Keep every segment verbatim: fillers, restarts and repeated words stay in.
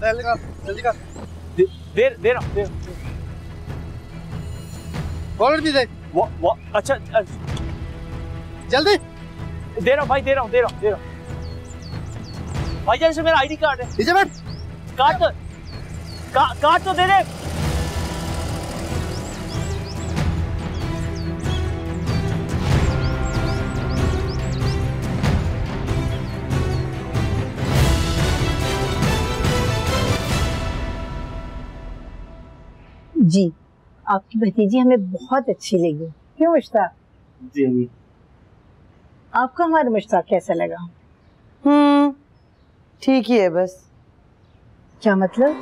जल्दी कर, जल्दी कर। दे दे दे रहा हूँ। वॉलेट भी दे। वो वो अच्छा जल्दी दे रहा हूँ भाई, दे रहा हूँ दे रहा हूँ दे रहा हूँ भाई। जैसे मेरा आईडी कार्ड है। नीचे बैठ। कार्ड तो का, कार्ड तो दे दे। जी आपकी भतीजी हमें बहुत अच्छी लगी। क्यों मुश्ताक? जी आपको हमारा मुश्ताक कैसा लगा? हम्म ठीक ही है बस। क्या मतलब?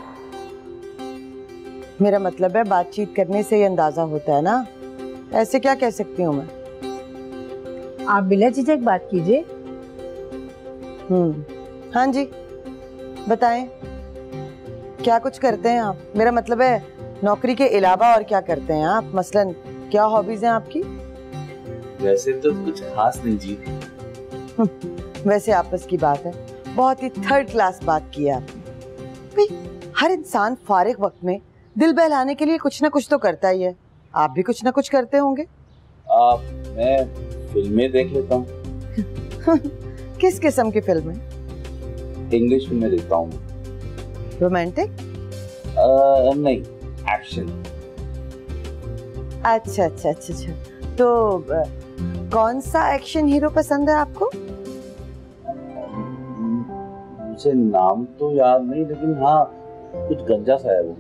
मेरा मतलब है बातचीत करने से ही अंदाजा होता है ना, ऐसे क्या कह सकती हूँ मैं। आप बिला झिझक बात कीजिए। हम्म हाँ जी बताएं, क्या कुछ करते हैं आप? मेरा मतलब है नौकरी के अलावा और क्या करते हैं आप? मसलन क्या हॉबीज हैं आपकी? वैसे तो कुछ खास नहीं जी। वैसे आपस की बात है, बहुत ही थर्ड क्लास बात की है आपने। भाई हर इंसान फारिग वक्त में दिल बहलाने के लिए कुछ ना कुछ तो करता ही है, आप भी कुछ ना कुछ करते होंगे। आप मैं फिल्में देख लेता हूँ। किस किस्म की फिल्में? इंग्लिश फिल्में देखता हूँ। रोमांटिक? नहीं, एक्शन। अच्छा अच्छा अच्छा अच्छा तो आ, कौन सा एक्शन हीरो पसंद है आपको? मुझे नाम तो याद नहीं, लेकिन हाँ कुछ गंजा सा है वो।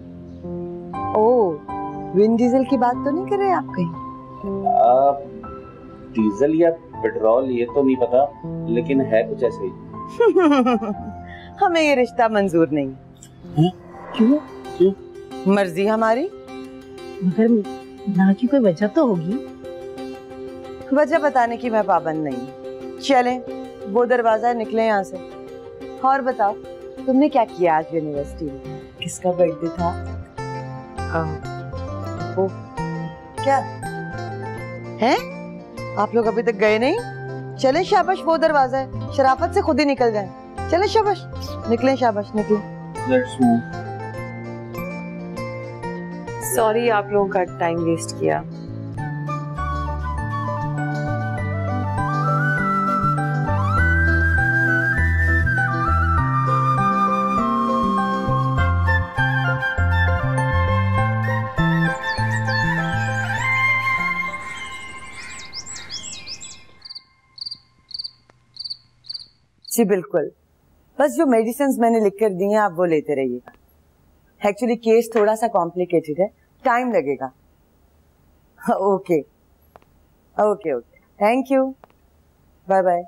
ओह विन डीजल की बात तो नहीं कर रहे आप कहीं? आ, डीजल या पेट्रोल ये तो नहीं पता, लेकिन है कुछ ऐसे ही। हमें ये रिश्ता मंजूर नहीं। है? क्यों? क्यों? मर्जी हमारी। मगर ना की कोई वजह तो होगी। वजह बताने की मैं पाबंद नहीं। चलें वो दरवाजा निकले यहाँ से। और बताओ तुमने क्या किया आज यूनिवर्सिटी में? किसका बर्थडे था? आ, वो क्या हैं? आप लोग अभी तक गए नहीं? चलें शाबाश, वो दरवाजा है, शराफत से खुद ही निकल जाएं। चलें शाबाश, निकलें शाबाश निकलें। Let's move. सॉरी आप लोगों का टाइम वेस्ट किया। जी बिल्कुल, बस जो मेडिसिन मैंने लिख कर दी हैं आप वो लेते रहिएगा। एक्चुअली केस थोड़ा सा कॉम्प्लिकेटेड है, टाइम लगेगा। Okay okay okay thank you, bye bye.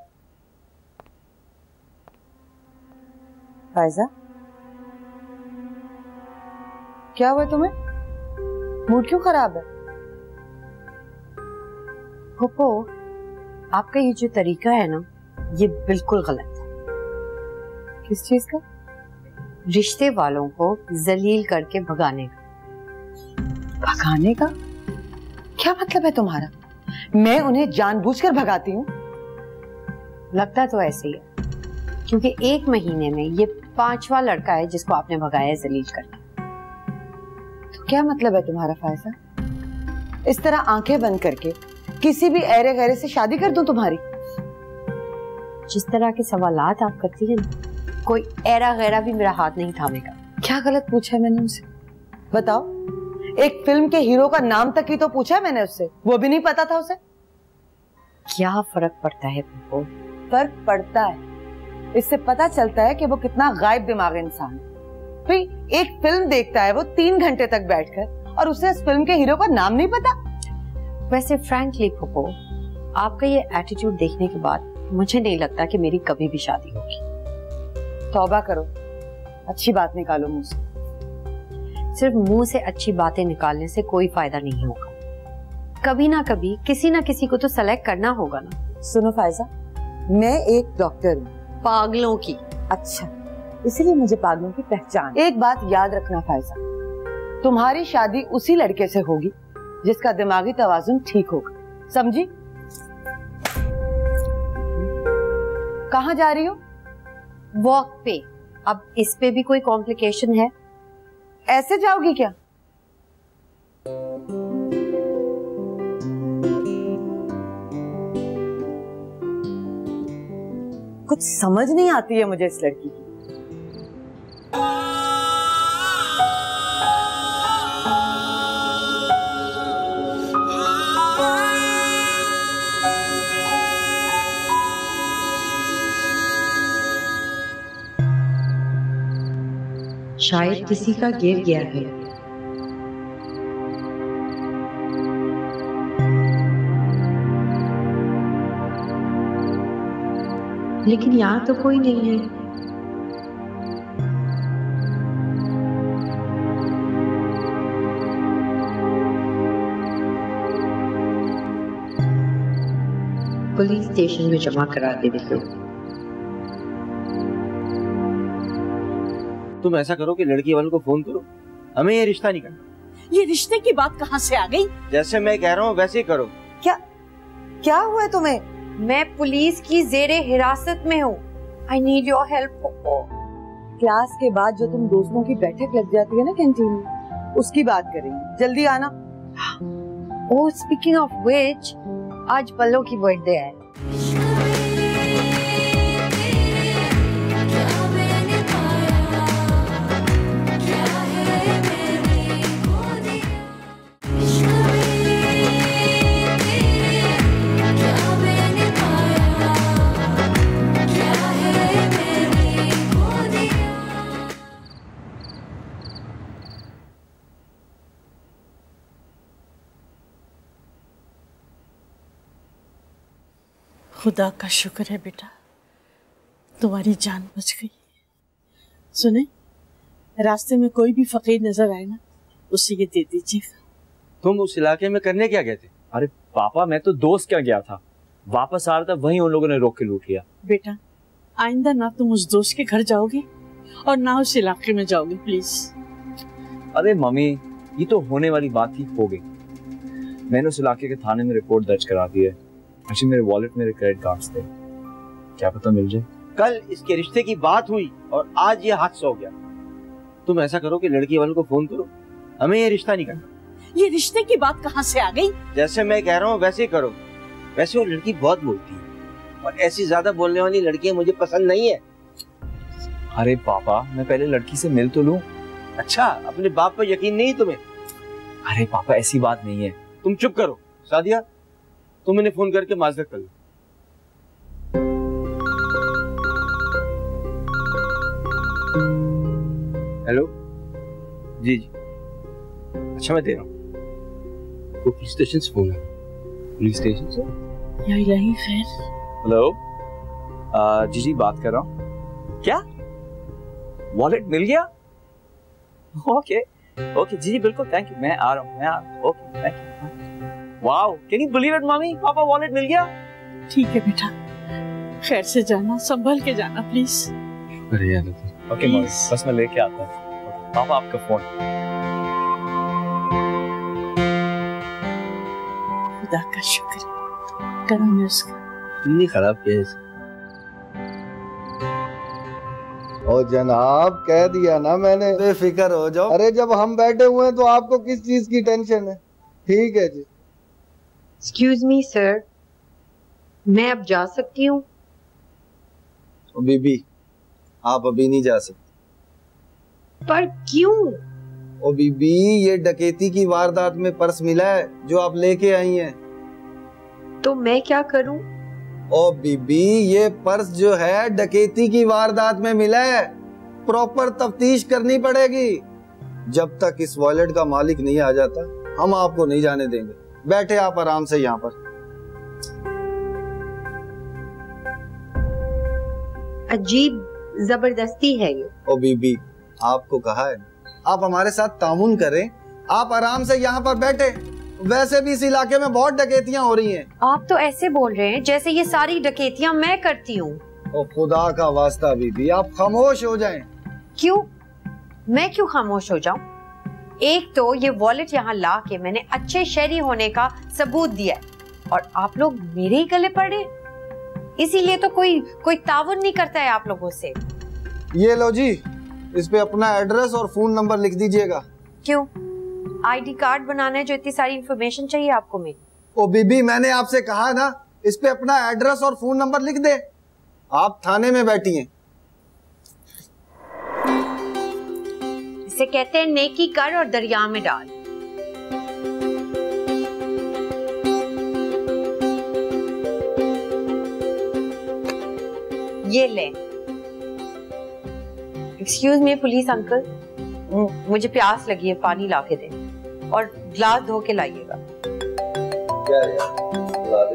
Faiza क्या हुआ तुम्हें? मूड क्यों खराब है? पप्पो आपका ये जो तरीका है ना ये बिल्कुल गलत है। किस चीज का? रिश्ते वालों को जलील करके भगाने का। भगाने का क्या मतलब है तुम्हारा? मैं उन्हें जानबूझकर भगाती हूँ? लगता तो ऐसे ही है, क्योंकि एक महीने में ये पांचवा लड़का है जिसको आपने भगाया है जलील करके। तो क्या मतलब है तुम्हारा फायजा? इस तरह आंखें बंद करके किसी भी ऐरे गैरे से शादी कर दूं तुम्हारी? जिस तरह के सवालात आप करती हैं ना, कोई ऐरा गैरा भी मेरा हाथ नहीं थामेगा। क्या गलत पूछा है मैंने उनसे? बताओ, एक फिल्म के हीरो का नाम तक ही तो पूछा है मैंने उससे, वो भी नहीं पता था उसे। क्या फर्क पड़ता है पप्पो? फर्क पड़ता है, इससे पता चलता है कि वो कितना गायब दिमाग इंसान है। भाई एक फिल्म देखता है वो तीन घंटे तक बैठकर, और उसे इस फिल्म के हीरो का नाम नहीं पता। वैसे फ्रैंकली पप्पो, आपका ये एटीट्यूड देखने के बाद मुझे नहीं लगता कि मेरी कभी भी शादी होगी। तौबा करो, अच्छी बात निकालो मुंह से। सिर्फ मुंह से अच्छी बातें निकालने से कोई फायदा नहीं होगा। कभी ना कभी किसी ना किसी को तो सेलेक्ट करना होगा ना। सुनो फायजा, मैं एक डॉक्टर हूँ पागलों की। अच्छा, इसलिए मुझे पागलों की पहचान। एक बात याद रखना फायजा, तुम्हारी शादी उसी लड़के से होगी जिसका दिमागी तवाजुन ठीक होगा, समझी? कहाँ जा रही हो? वॉक पे। अब इस पे भी कोई कॉम्प्लिकेशन है? ऐसे जाओगी क्या? कुछ समझ नहीं आती है मुझे इस लड़की की। शायद किसी का गिर गया है। लेकिन यहाँ तो कोई नहीं है। पुलिस स्टेशन में जमा करा दे बिल्कुल। तुम ऐसा करो कि लड़की वालों को फोन करो, हमें ये रिश्ता नहीं करना। ये रिश्ते की बात कहाँ से आ गई? जैसे मैं कह रहा हूँ वैसे ही करो। क्या क्या हुआ है तुम्हें? मैं पुलिस की जेरे हिरासत में हूँ। I need your help. Class के बाद जो तुम दोस्तों की बैठक लग जाती है ना कैंटीन में, उसकी बात करेंगे। जल्दी आना। ओह, स्पीकिंग ऑफ व्हिच, आज पल्लो की बर्थडे है। खुदा का शुक्र है बेटा, तुम्हारी जान बच गई। सुने, रास्ते में कोई भी फकीर नजर आए ना, उसे ये दे दीजिएगा। तुम उस इलाके में करने क्या गए थे? अरे पापा, मैं तो दोस्त क्या गया था, वापस आ रहा था, वहीं उन लोगों ने रोक के लूट लिया। बेटा, आइंदा ना तुम उस दोस्त के घर जाओगे और ना उस इलाके में जाओगे, प्लीज। अरे मम्मी, ये तो होने वाली बात ही हो गई। मैंने उस इलाके के थाने में रिपोर्ट दर्ज करा दी है। अच्छा, मेरे वॉलेट मेरे क्रेडिट कार्ड्स थे, क्या पता मिल जाए। कल इसके रिश्ते की बात हुई और आज ये हादसा हो गया। तुम ऐसा करो कि लड़की वालों को फोन करो, हमें ये रिश्ता नहीं करना। ये रिश्ते की बात कहाँ से आ गई? जैसे मैं कह रहा हूँ वैसे ही करो। वैसे वो लड़की बहुत बोलती है और ऐसी ज्यादा बोलने वाली लड़कियां मुझे पसंद नहीं है। अरे पापा, मैं पहले लड़की से मिल तो लूं। अच्छा, अपने बाप पर यकीन नहीं तुम्हें? अरे पापा, ऐसी बात नहीं है। तुम चुप करो। सादिया, तुम इन्हें फोन करके माजरत कर लो। हेलो जी जी, अच्छा मैं दे रहा हूँ। वो पुलिस स्टेशन से फोन है। पुलिस स्टेशन से? या इलाही खैर। हेलो, जी जी बात कर रहा हूँ। क्या वॉलेट मिल गया? ओके ओके जी जी बिल्कुल, थैंक यू, मैं आ रहा हूँ, मैं आ रहा हूँ। Okay thank you. Wow, can you believe it mummy, papa wallet मिल गया। ठीक है बेटा, खैर से जाना, संभल के जाना प्लीज। अरे यार, ओके मम्मी, बस मैं लेके आता हूँ। पापा आपका फोन। खुदा का शुक्र, करम है उसका। इतनी खराब केस। ओ जनाब, कह दिया ना मैंने, बेफिक्र हो जाओ। अरे जब हम बैठे हुए हैं तो आपको किस चीज की टेंशन है? ठीक है जी। एक्सक्यूज मी सर, मैं अब जा सकती हूँ? बीबी, आप अभी नहीं जा सकते। पर क्यों? ओ बीबी, ये डकैती की वारदात में पर्स मिला है जो आप लेके आई हैं। तो मैं क्या करूं? ओ बीबी, ये पर्स जो है डकैती की वारदात में मिला है, प्रॉपर तफ्तीश करनी पड़ेगी। जब तक इस वॉलेट का मालिक नहीं आ जाता हम आपको नहीं जाने देंगे। बैठे आप आराम से यहाँ पर। अजीब जबरदस्ती है ये। ओ बीबी, आपको कहा है आप हमारे साथ तामुन करें। आप आराम से यहाँ पर बैठे। वैसे भी इस इलाके में बहुत डकैतियां हो रही हैं। आप तो ऐसे बोल रहे हैं जैसे ये सारी डकैतियां मैं करती हूँ। ओ खुदा का वास्ता बीबी, आप खामोश हो जाएं। क्यों? मैं क्यों खामोश हो जाऊं? एक तो ये वॉलेट यहाँ ला के मैंने अच्छे शहरी होने का सबूत दिया है और आप लोग मेरे ही गले पड़े, इसीलिए तो कोई कोई ताउन नहीं करता है आप लोगों से। ये लो जी, इस पे अपना एड्रेस और फोन नंबर लिख दीजिएगा। क्यों? आईडी कार्ड बनाने जो इतनी सारी इंफॉर्मेशन चाहिए आपको मेरी? ओ बीबी, मैंने आपसे कहा ना इस पे अपना एड्रेस और फोन नंबर लिख दे। आप थाने में बैठी हैं। इसे कहते हैं नेकी कर और दरिया में डाल। ये ले। एक्सक्यूज मी पुलिस अंकल, मुझे प्यास लगी है, पानी ला के दे और ग्लास धो के लाइएगा। क्या यार?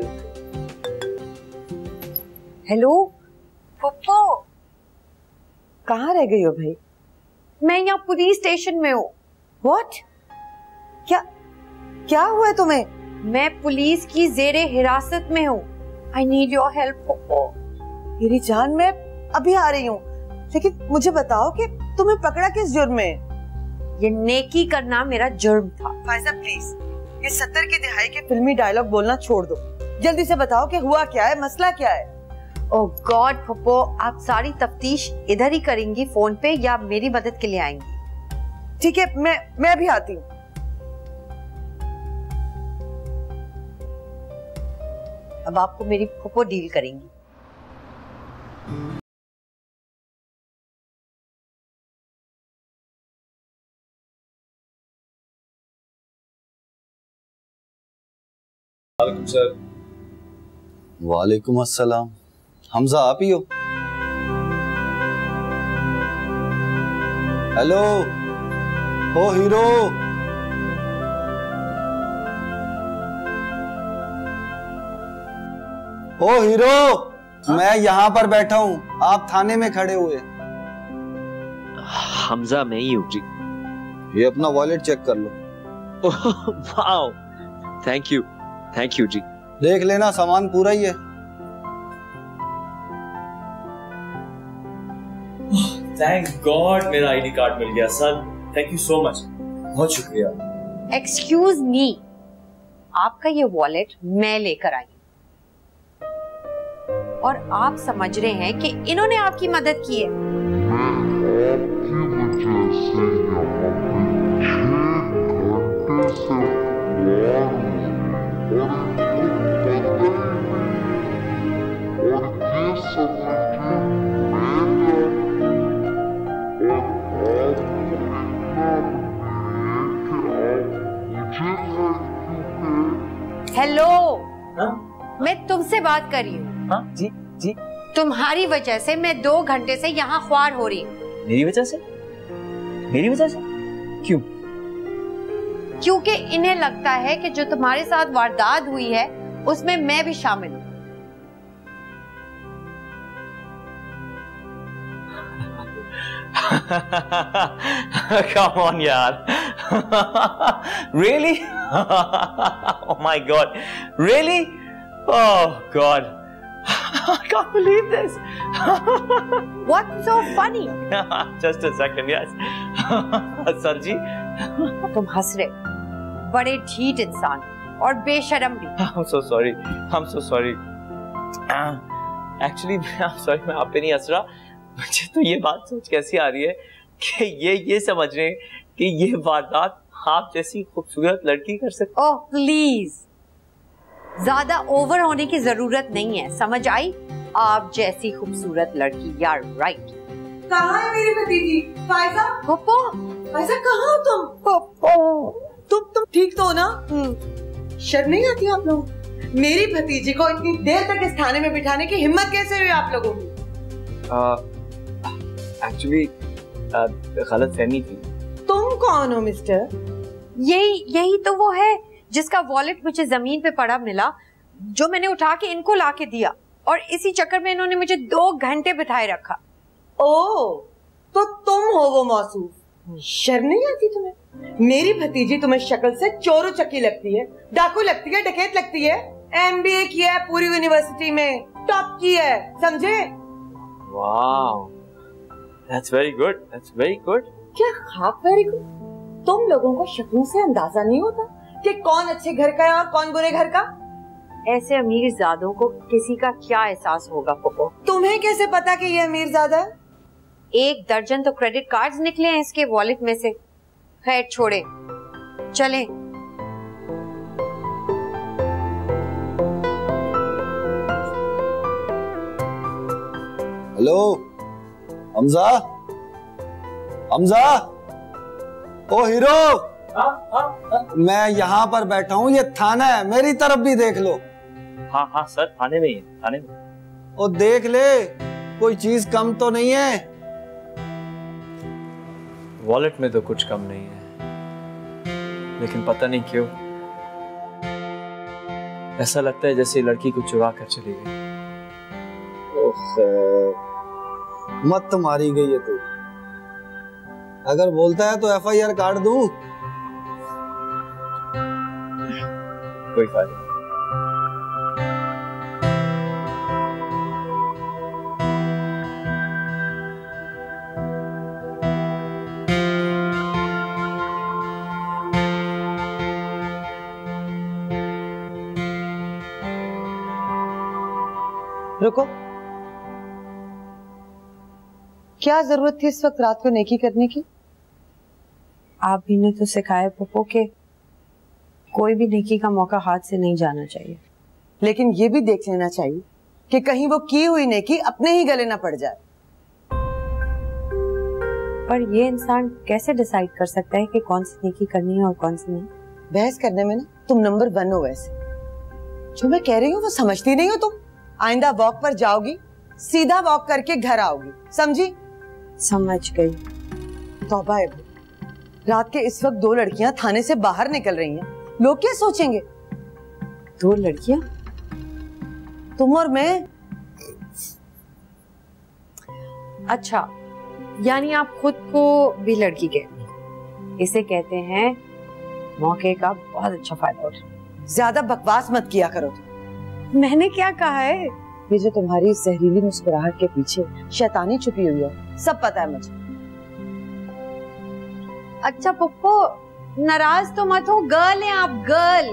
हेलो पप्पू, कहाँ रह गई हो भाई? मैं यहाँ पुलिस स्टेशन में हूँ। व्हाट? क्या क्या हुआ है तुम्हें? मैं पुलिस की जेरे हिरासत में हूँ। I need your help Pappu. मेरी जान, मैं अभी आ रही हूँ, लेकिन मुझे बताओ कि तुम्हें पकड़ा किस जुर्म में? ये नेकी करना मेरा जुर्म था। फायजा प्लीज, ये सत्तर की दिहाई के फिल्मी डायलॉग बोलना छोड़ दो। जल्दी से बताओ कि हुआ क्या है, मसला क्या है? ओह गॉड पप्पू, आप सारी तफ्तीश इधर ही करेंगी फोन पे या मेरी मदद के लिए आएंगी? ठीक है, मैं मैं अभी आती हूँ। अब आपको मेरी पप्पू डील करेंगी। वालेकुम सर। वालेकुम अस्सलाम। हमजा आप ही हो? हेलो, ओ हीरो। ओ हीरो, मैं यहाँ पर बैठा हूँ, आप थाने में खड़े हुए। हमजा मैं ही हूँ जी। ये अपना वॉलेट चेक कर लो। वाओ, थैंक यू थैंक यू जी। देख लेना सामान पूरा ही है। थैंक गॉड मेरा आईडी कार्ड मिल गया sir. Thank you so much, बहुत शुक्रिया। एक्सक्यूज मी, आपका ये वॉलेट मैं लेकर आई और आप समझ रहे हैं कि इन्होंने आपकी मदद की है। हेलो, मैं तुमसे बात कर रही हूँ। हाँ जी जी। तुम्हारी वजह से मैं दो घंटे से यहाँ ख्वार हो रही हूँ। मेरी वजह से? मेरी वजह से क्यों? क्योंकि इन्हें लगता है कि जो तुम्हारे साथ वारदात हुई है उसमें मैं भी शामिल हूँ। Come on यार। Really? Oh my God. Really? Oh God. I can't believe this. What's so funny? Just a second, yes. Sir जी, तुम हंस रहे, बड़े ढीठ इंसान और बेशर्म भी। I'm so sorry. I'm so sorry. Actually, I'm sorry, मैं आप पे नहीं हंस रहा। मुझे तो ये बात सोच कैसी आ रही है कि ये ये समझ रहे हैं कि ये वारदात आप जैसी खूबसूरत लड़की कर सकती। ओह प्लीज, ज्यादा ओवर होने की जरूरत नहीं है, समझ आई? आप जैसी खूबसूरत लड़की, यार राइट। कहाँ है मेरी भतीजी? फायजा? पप्पू, फायजा कहाँ हो तुम? पप्पू, तुम तुम ठीक तो हो ना? शर्म नहीं आती आप लोगों? मेरी भतीजी को इतनी देर तक इस थाने में बिठाने की हिम्मत कैसे हुई आप लोगों की? एक्चुअली गलत फहमी थी। तुम कौन हो मिस्टर? यही यही तो वो है जिसका वॉलेट मुझे जमीन पे पड़ा मिला, जो मैंने उठा के इनको ला के दिया और इसी चक्कर में इन्होंने मुझे दो घंटे बिठाए रखा। ओह, तो तुम हो वो मौसूफ। शर्म नहीं आती तुम्हें? मेरी भतीजी तुम्हें शक्ल से चोर चक्की लगती है, डाकू लगती है, डकैत लगती है। एमबीए किया है पूरी यूनिवर्सिटी में, टॉप की है, समझे? Wow, that's very good, that's very good. क्या खाक वेरी गुड? तुम लोगों को शक्लों से अंदाजा नहीं होता कि कौन अच्छे घर का है और कौन बुरे घर का? ऐसे अमीर जादों को किसी का क्या एहसास होगा पप्पू? तुम्हें कैसे पता कि ये अमीर ज़ादा है? एक दर्जन तो क्रेडिट कार्ड्स निकले हैं इसके वॉलेट में से। खैर छोड़े, चले। हेलो हमजा, हमजा, ओ हीरो। हाँ हाँ हाँ। मैं यहाँ पर बैठा हूँ, ये थाना है, मेरी तरफ भी देख लो। हाँ हाँ सर, थाने में ही है, थाने में। ओ देख ले, कोई चीज कम तो नहीं है? वॉलेट में तो कुछ कम नहीं है, लेकिन पता नहीं क्यों ऐसा लगता है जैसे लड़की को चुरा कर चली गई। मत मारी गई है तू। अगर बोलता है तो एफ आई आर काट दूं। कोई फायदा नहीं। रुको, क्या जरूरत थी इस वक्त रात को नेकी करने की? आप भी ने तो सिखाया पप्पो के कोई भी नेकी का मौका हाथ से नहीं जाना चाहिए, लेकिन ये भी देख लेना चाहिए कि कहीं वो की हुई नेकी अपने ही गले ना पड़ जाए। पर ये इंसान कैसे डिसाइड कर सकता है कि कौन सी नेकी करनी है और कौन सी नहीं? बहस करने में ना तुम नंबर वन हो। वैसे जो मैं कह रही हूँ वो समझती नहीं हो तुम। आइंदा वॉक पर जाओगी, सीधा वॉक करके घर आओगी, समझी? समझ गई। तौबा है। रात के इस वक्त दो लड़कियां थाने से बाहर निकल रही हैं, लोग क्या सोचेंगे? दो लड़कियां? तुम और मैं। अच्छा, यानी आप खुद को भी लड़की कहती हैं। इसे कहते हैं मौके का बहुत अच्छा फायदा उठा। ज्यादा बकवास मत किया करो। मैंने क्या कहा है? ये जो तुम्हारी जहरीली मुस्कुराहट के पीछे शैतानी छुपी हुई है, सब पता है मुझे। अच्छा पप्पो, नाराज तो मत हो, गर्ल हैं आप, गर्ल।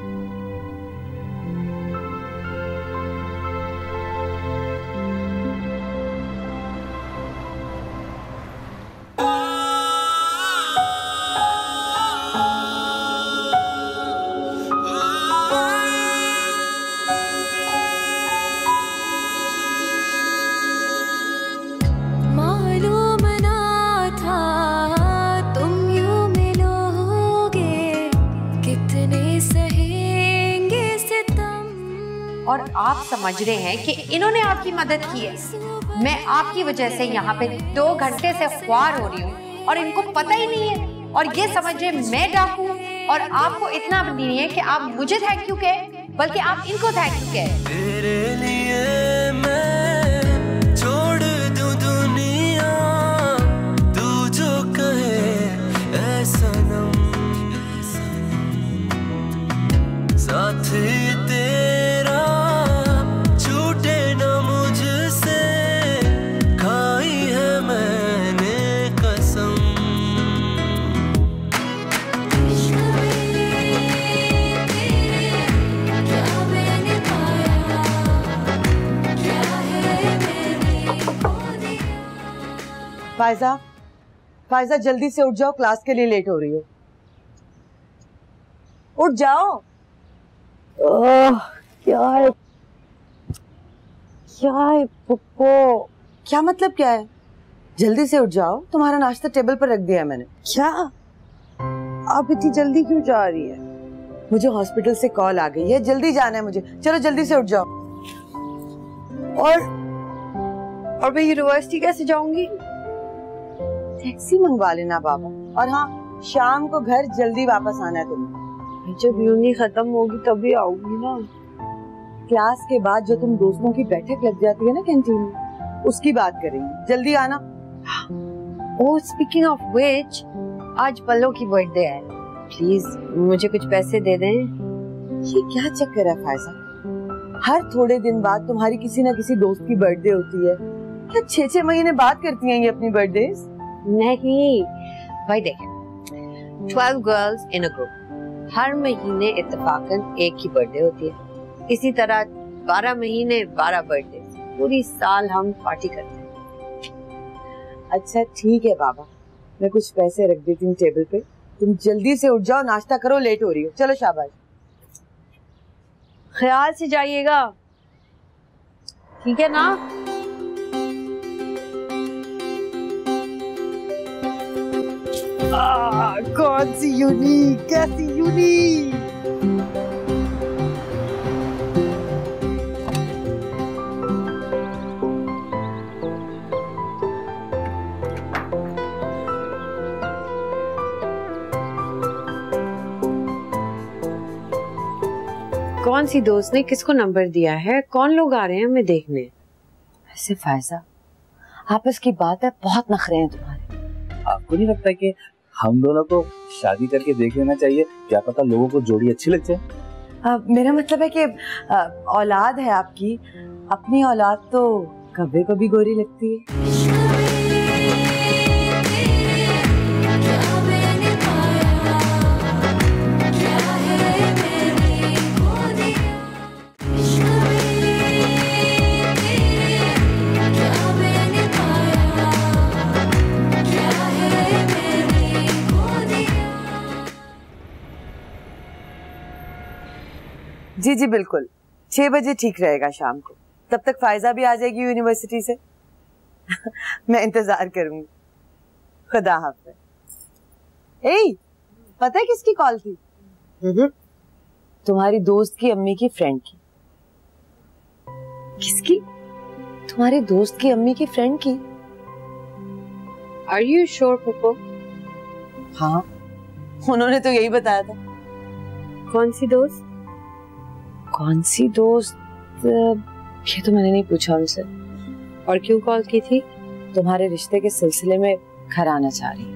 और आप समझ रहे हैं कि इन्होंने आपकी मदद की है। मैं आपकी वजह से यहाँ पे दो घंटे से ख्वार हो रही हूँ और इनको पता ही नहीं है, और ये समझ रहे मैं डाकू, और आपको इतना भी नहीं है कि आप मुझे थैंक यू कहे, बल्कि आप इनको थैंक यू कहे। तेरे लिए मैं छोड़ दूं दुनिया, तू जो कहे ऐ सनम, साथी तेरा छूटे न मुझसे, खाई है मैंने कसम। फायजा, फायजा जल्दी से उठ जाओ, क्लास के लिए लेट हो रही हो। उठ जाओ। ओह, क्या है क्या है पप्पो? क्या मतलब क्या है? जल्दी से उठ जाओ, तुम्हारा नाश्ता टेबल पर रख दिया है मैंने। क्या आप इतनी जल्दी क्यों जा रही है? मुझे हॉस्पिटल से कॉल आ गई है, जल्दी जाना है मुझे। चलो जल्दी से उठ जाओ। और और मैं यूनिवर्सिटी कैसे जाऊंगी? टैक्सी मंगवा लेना बाबा। और हाँ, शाम को घर जल्दी वापस आना है तुम्हें। जब यूनी खत्म होगी तभी आऊंगी ना। क्लास के बाद जो तुम दोस्तों की बैठक लग जाती है ना कैंटीन में, उसकी बात करेंगे। जल्दी आना। ओह, स्पीकिंग ऑफ व्हिच, आज पल्लो की बर्थडे है, प्लीज मुझे कुछ पैसे दे दें। ये क्या चक्कर है फायजा? हर थोड़े दिन बाद तुम्हारी किसी ना किसी दोस्त की बर्थडे होती है। क्या छह छह महीने बाद करती हैं ये अपनी बर्थडे? नहीं भाई, देखें, twelve girls in a group, हर महीने इत्तेफाकन एक ही बर्थडे होती है। इसी तरह बारह महीने बारह बर्थडे, पूरी साल हम पार्टी करते हैं। अच्छा ठीक है बाबा, मैं कुछ पैसे रख देती हूँ टेबल पे, तुम जल्दी से उठ जाओ, नाश्ता करो, लेट हो रही हो। चलो शाबाश। ख्याल से जाइएगा, ठीक है ना? आ, कौन सी यूनिक, कैसी यूनिक। कौन सी दोस्त ने किसको नंबर दिया है? कौन लोग आ रहे हैं हमें देखने? ऐसे फायजा, आपस की बात है, बहुत नखरे हैं तुम्हारे। आपको नहीं लगता कि हम दोनों को शादी करके देख लेना चाहिए? क्या पता लोगों को जोड़ी अच्छी लग जाए। आ, मेरा मतलब है कि आ, औलाद है आपकी, अपनी औलाद तो कभी कभी गोरी लगती है। जी जी बिल्कुल, छह बजे ठीक रहेगा शाम को। तब तक फायजा भी आ जाएगी यूनिवर्सिटी से। मैं इंतजार करूंगी। खुदा हाफ़िज़। ए, पता है किसकी कॉल थी? तुम्हारी दोस्त की अम्मी की फ्रेंड की। किसकी? तुम्हारी दोस्त की अम्मी की फ्रेंड की। Are you sure, Pappu? हाँ, उन्होंने तो यही बताया था। कौन सी दोस्त? कौन सी दोस्त ये तो मैंने नहीं पूछा उनसे। और क्यों कॉल की थी? तुम्हारे रिश्ते के सिलसिले में घर आना चाह रही।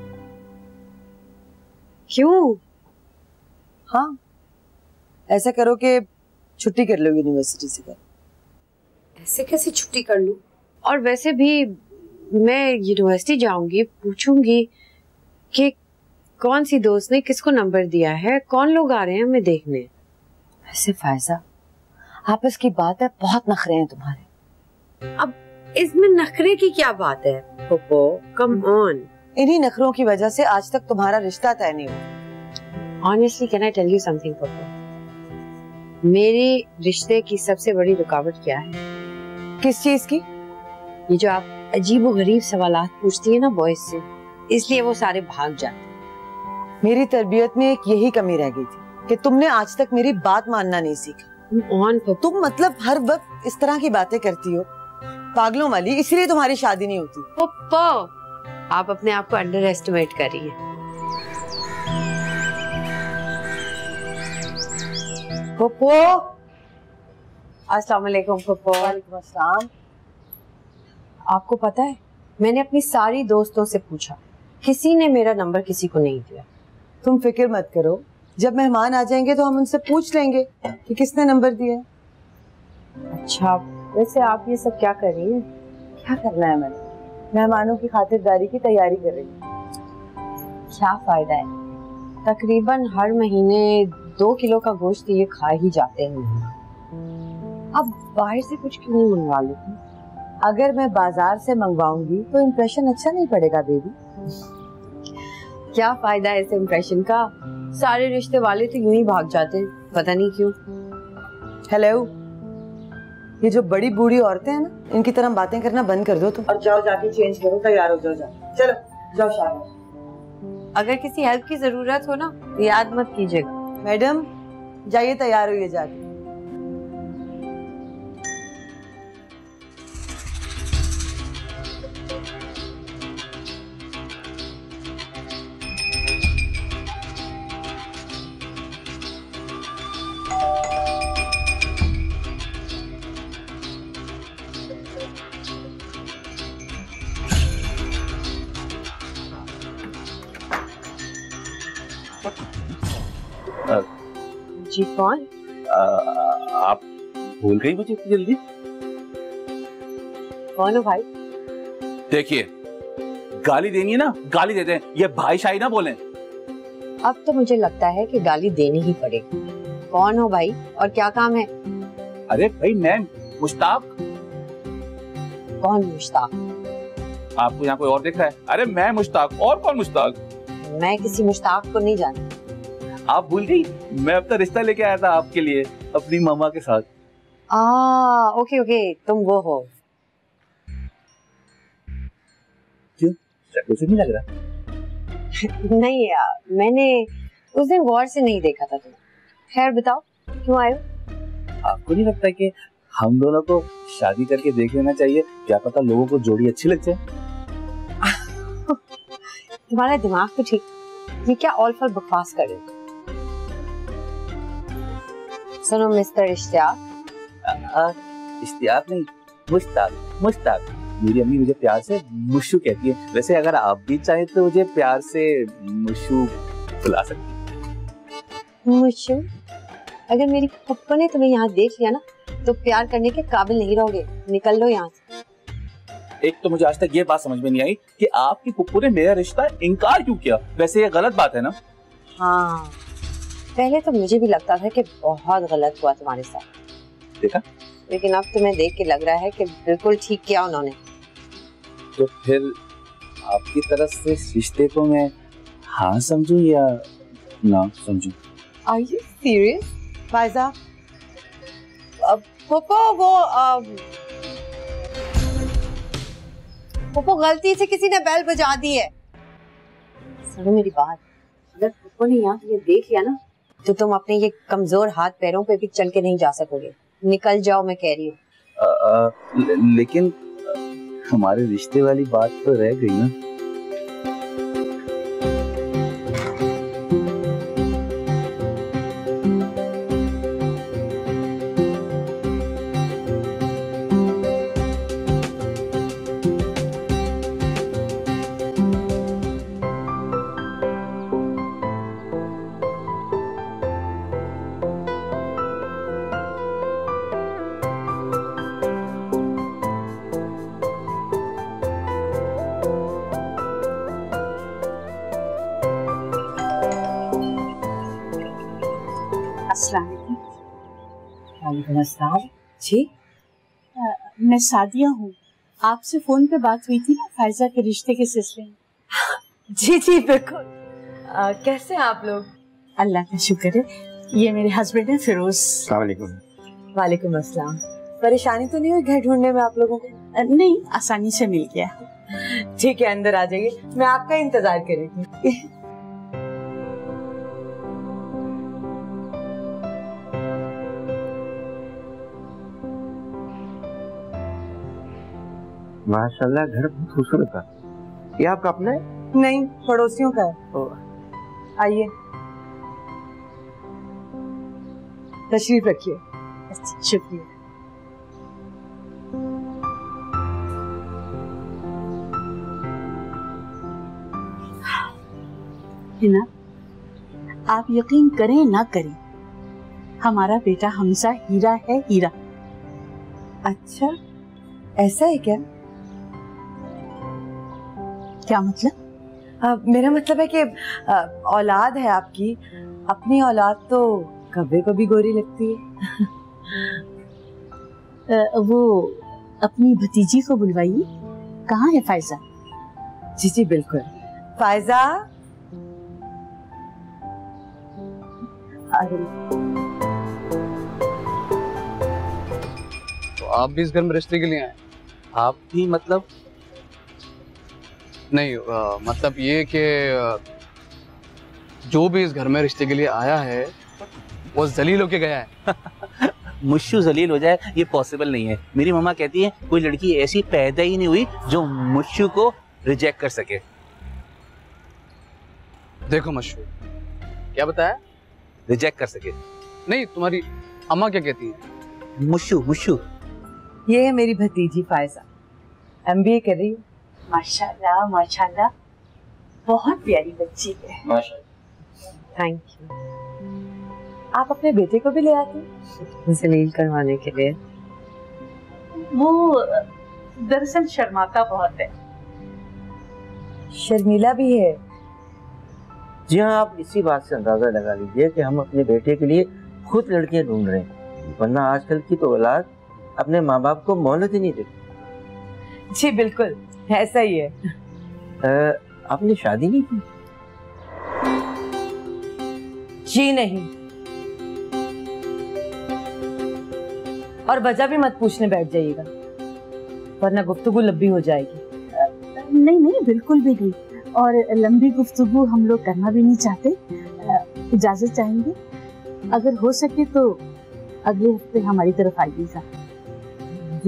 क्यों? हाँ, ऐसा करो कि छुट्टी कर लो यूनिवर्सिटी से। कर ऐसे कैसे छुट्टी कर लूं? और वैसे भी मैं यूनिवर्सिटी जाऊंगी, पूछूंगी कि कौन सी दोस्त ने किसको नंबर दिया है, कौन लोग आ रहे हैं हमें देखने। ऐसे फायजा, आपस की बात है, बहुत नखरे हैं तुम्हारे। अब इसमें नखरे की क्या बात है पप्पू? Come on. इन्हीं नखरों की वजह से आज तक तुम्हारा रिश्ता तय नहीं हुआ। Honestly, can I tell you something, Pappu? मेरे रिश्ते की सबसे बड़ी रुकावट क्या है? किस चीज की? ये जो आप अजीब और गरीब सवालात पूछती है ना बॉयज से, इसलिए वो सारे भाग जाते। मेरी तरबियत में एक यही कमी रह गई थी कि तुमने आज तक मेरी बात मानना नहीं सीखा। ऑन तुम मतलब हर वक्त इस तरह की बातें करती हो, पागलों वाली, इसलिए तुम्हारी शादी नहीं होती। पप्पू, आप अपने आप को अंडर एस्टिमेट कर रही हैं। पप्पू, अस्सलाम वालेकुम पप्पू। वालेकुम अस्सलाम। आपको पता है, मैंने अपनी सारी दोस्तों से पूछा, किसी ने मेरा नंबर किसी को नहीं दिया। तुम फिक्र मत करो, जब मेहमान आ जाएंगे तो हम उनसे पूछ लेंगे कि किसने नंबर दिया। अच्छा, वैसे आप ये सब क्या कर रही हैं? क्या करना है मैंने? मेहमानों की खातिरदारी की तैयारी कर रही हूँ। क्या फायदा है, तकरीबन हर महीने दो किलो का गोश्त ये खा ही जाते हैं। अब बाहर से कुछ क्यों नहीं मंगवा लेती? अगर मैं बाजार से मंगवाऊंगी तो इम्प्रेशन अच्छा नहीं पड़ेगा बेबी। क्या फायदा है इस इम्प्रेशन का? सारे रिश्ते वाले तो यूं ही भाग जाते हैं, पता नहीं क्यों। हेलो, ये जो बड़ी बूढ़ी औरतें हैं ना, इनकी तरह बातें करना बंद कर दो तुम, और जाओ जाके चेंज करो, तैयार हो जाओ। जाओ चलो, जाओ शाबाश। अगर किसी हेल्प की जरूरत हो ना तो याद मत कीजिएगा। मैडम जाइए, तैयार होइए जाके। जी कौन? आ, आप भूल गई मुझे इतनी जल्दी? कौन हो भाई? देखिए, गाली देनी है ना, गाली देते हैं, ये भाई शाही ना बोलें। अब तो मुझे लगता है कि गाली देनी ही पड़ेगी। कौन हो भाई और क्या काम है? अरे भाई, मैं मुश्ताक। कौन मुश्ताक? आपको यहाँ कोई और दिख रहा है? अरे मैं मुश्ताक, और कौन मुश्ताक? मैं किसी मुश्ताक को नहीं जानती। आप भूल गई, मैं अपना रिश्ता लेके आया था आपके लिए अपनी मामा के साथ। आ, ओके ओके, तुम वो हो। क्यों, शक्ल से नहीं लग रहा? नहीं यार, मैंने उस दिन गौर से नहीं देखा था तुम्हें। खैर बताओ, क्यों आए हो? आपको नहीं लगता कि हम दोनों को शादी करके देख लेना चाहिए? क्या पता लोगों को जोड़ी अच्छी लग जाए। तुम्हारा दिमाग तो ठीक, ये क्या ऑल फॉल बकवास कर रहे हो? सुनो मिस्टर इश्तियाक, इश्तियाक नहीं, मुश्ताक, मुश्ताक। मेरी अम्मी मुझे प्यार से मुश्शू कहती है। वैसे अगर आप भी चाहें तो मुझे प्यार से मुश्शू बुला सकती। मुश्शू? अगर मेरी पप्पा ने तुम्हें यहाँ देख लिया ना तो प्यार करने के काबिल नहीं रहोगे। निकल लो यहाँ से। एक तो मुझे आज तक ये बात समझ में नहीं आई कि आपकी पुप्पू ने मेरा रिश्ता इनकार क्यों किया। वैसे ये गलत बात है ना? हाँ, पहले तो मुझे भी लगता था कि बहुत गलत हुआ तुम्हारे साथ। देखा? लेकिन अब तुम्हें देख के लग रहा है कि बिल्कुल ठीक किया उन्होंने। तो फिर आपकी तरफ से इस रिश्ते को मैं हाँ समझूं या ना समझूं? Are you serious? फायजा, पोपो वो पोपो गलती से किसी ने बेल बजा दी है। सुनो मेरी बात, अगर पोपो ने यहाँ तुम्हें देख लिया ना तो तुम अपने ये कमजोर हाथ पैरों पे भी चल के नहीं जा सकोगे। निकल जाओ, मैं कह रही हूँ। लेकिन हमारे रिश्ते वाली बात तो रह गई ना। जी, आ, मैं सादिया हूँ। आपसे फोन पे बात हुई थी ना फायजा के रिश्ते के सिलसिले में। जी जी बिल्कुल। आ, कैसे हैं आप लोग? अल्लाह का शुक्र है। ये मेरे हस्बैंड है फिरोज। अस्सलाम वालेकुम। वालेकुम अस्सलाम। परेशानी तो नहीं हुई घर ढूंढने में आप लोगों को? नहीं, आसानी से मिल गया। ठीक है, अंदर आ जाइए, मैं आपका इंतजार करेंगी। माशाल्लाह, घर बहुत खूबसूरत था। ये आपका अपना है? नहीं, पड़ोसियों का है। आइए, तशरीफ रखिए। शुक्रिया। हिना, आप यकीन करें ना करें, हमारा बेटा हमजा हीरा है, हीरा। अच्छा, ऐसा है क्या? क्या मतलब? आ, मेरा मतलब है कि आ, औलाद है आपकी। अपनी औलाद तो कभी कभी गोरी लगती है। आ, वो अपनी भतीजी को बुलवाइए। कहाँ है फायजा? जी जी बिल्कुल। फायजा, तो आप भी इस घर में रिश्ते के लिए आए? आप भी मतलब? नहीं, आ, मतलब ये कि जो भी इस घर में रिश्ते के लिए आया है वो जलील होके गया है। मुश्शू जलील हो जाए ये पॉसिबल नहीं है। मेरी मम्मा कहती है कोई लड़की ऐसी पैदा ही नहीं हुई जो मुश्शू को रिजेक्ट कर सके। देखो मुश्शू, क्या बताया? रिजेक्ट कर सके। नहीं, तुम्हारी अम्मा क्या कहती है? मुश्शू, मुश्शू। ये है मेरी भतीजी फायजा, एमबीए कर रही है। माशाल्लाह माशाल्लाह, बहुत प्यारी बच्ची है। माशाल्लाह। Thank you. आप अपने बेटे को भी ले आते जलील करवाने के लिए? वो दरअसल शर्माता बहुत है। शर्मीला भी है? जी हाँ, आप इसी बात से अंदाजा लगा लीजिए कि हम अपने बेटे के लिए खुद लड़कियां ढूंढ रहे हैं, वरना आजकल की तो औलाद अपने माँ बाप को मोहलत ही नहीं देती। जी बिल्कुल ऐसा ही है। आ, आपने शादी नहीं की? जी नहीं, और वजह भी मत पूछने बैठ जाइएगा वरना गुफ्तगू लंबी हो जाएगी। नहीं नहीं बिल्कुल भी नहीं, और लंबी गुफ्तगू हम लोग करना भी नहीं चाहते। इजाजत चाहेंगे, अगर हो सके तो अगले हफ्ते हमारी तरफ आइएगा। जी।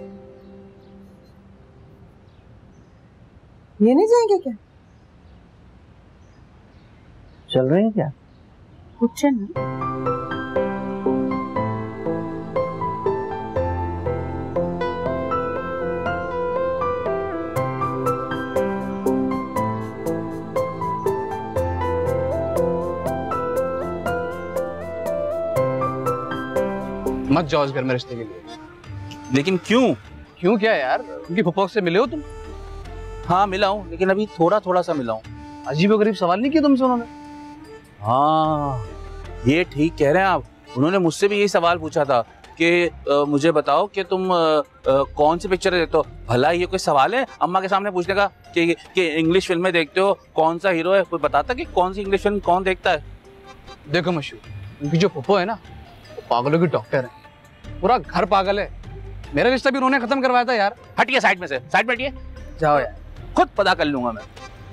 ये नहीं जाएंगे क्या? चल रहे हैं क्या? कुछ ना। मत जाओ इस घर में रिश्ते के लिए। लेकिन क्यों? क्यों क्या यार, उनकी फुफा से मिले हो तुम? हाँ मिला हूँ, लेकिन अभी थोड़ा थोड़ा सा मिला हूँ। अजीबोगरीब सवाल नहीं किया तुमसे उन्होंने? हाँ ये ठीक कह रहे हैं आप। उन्होंने मुझसे भी यही सवाल पूछा था कि मुझे बताओ कि तुम आ, आ, कौन सी पिक्चर देखते हो। भला ये कोई सवाल है अम्मा के सामने पूछने का कि, कि इंग्लिश फिल्में देखते हो, कौन सा हीरो है? कोई बताता कि कौन सी इंग्लिश फिल्म कौन देखता है? देखो मशहूर, उनकी जो फुफो है ना वो पागलों की डॉक्टर है, पूरा घर पागल है। मेरा रिश्ता भी उन्होंने खत्म करवाया था यार। हटिए साइड में से, साइड में हटिए। जाओ यार, खुद पता कर लूंगा मैं।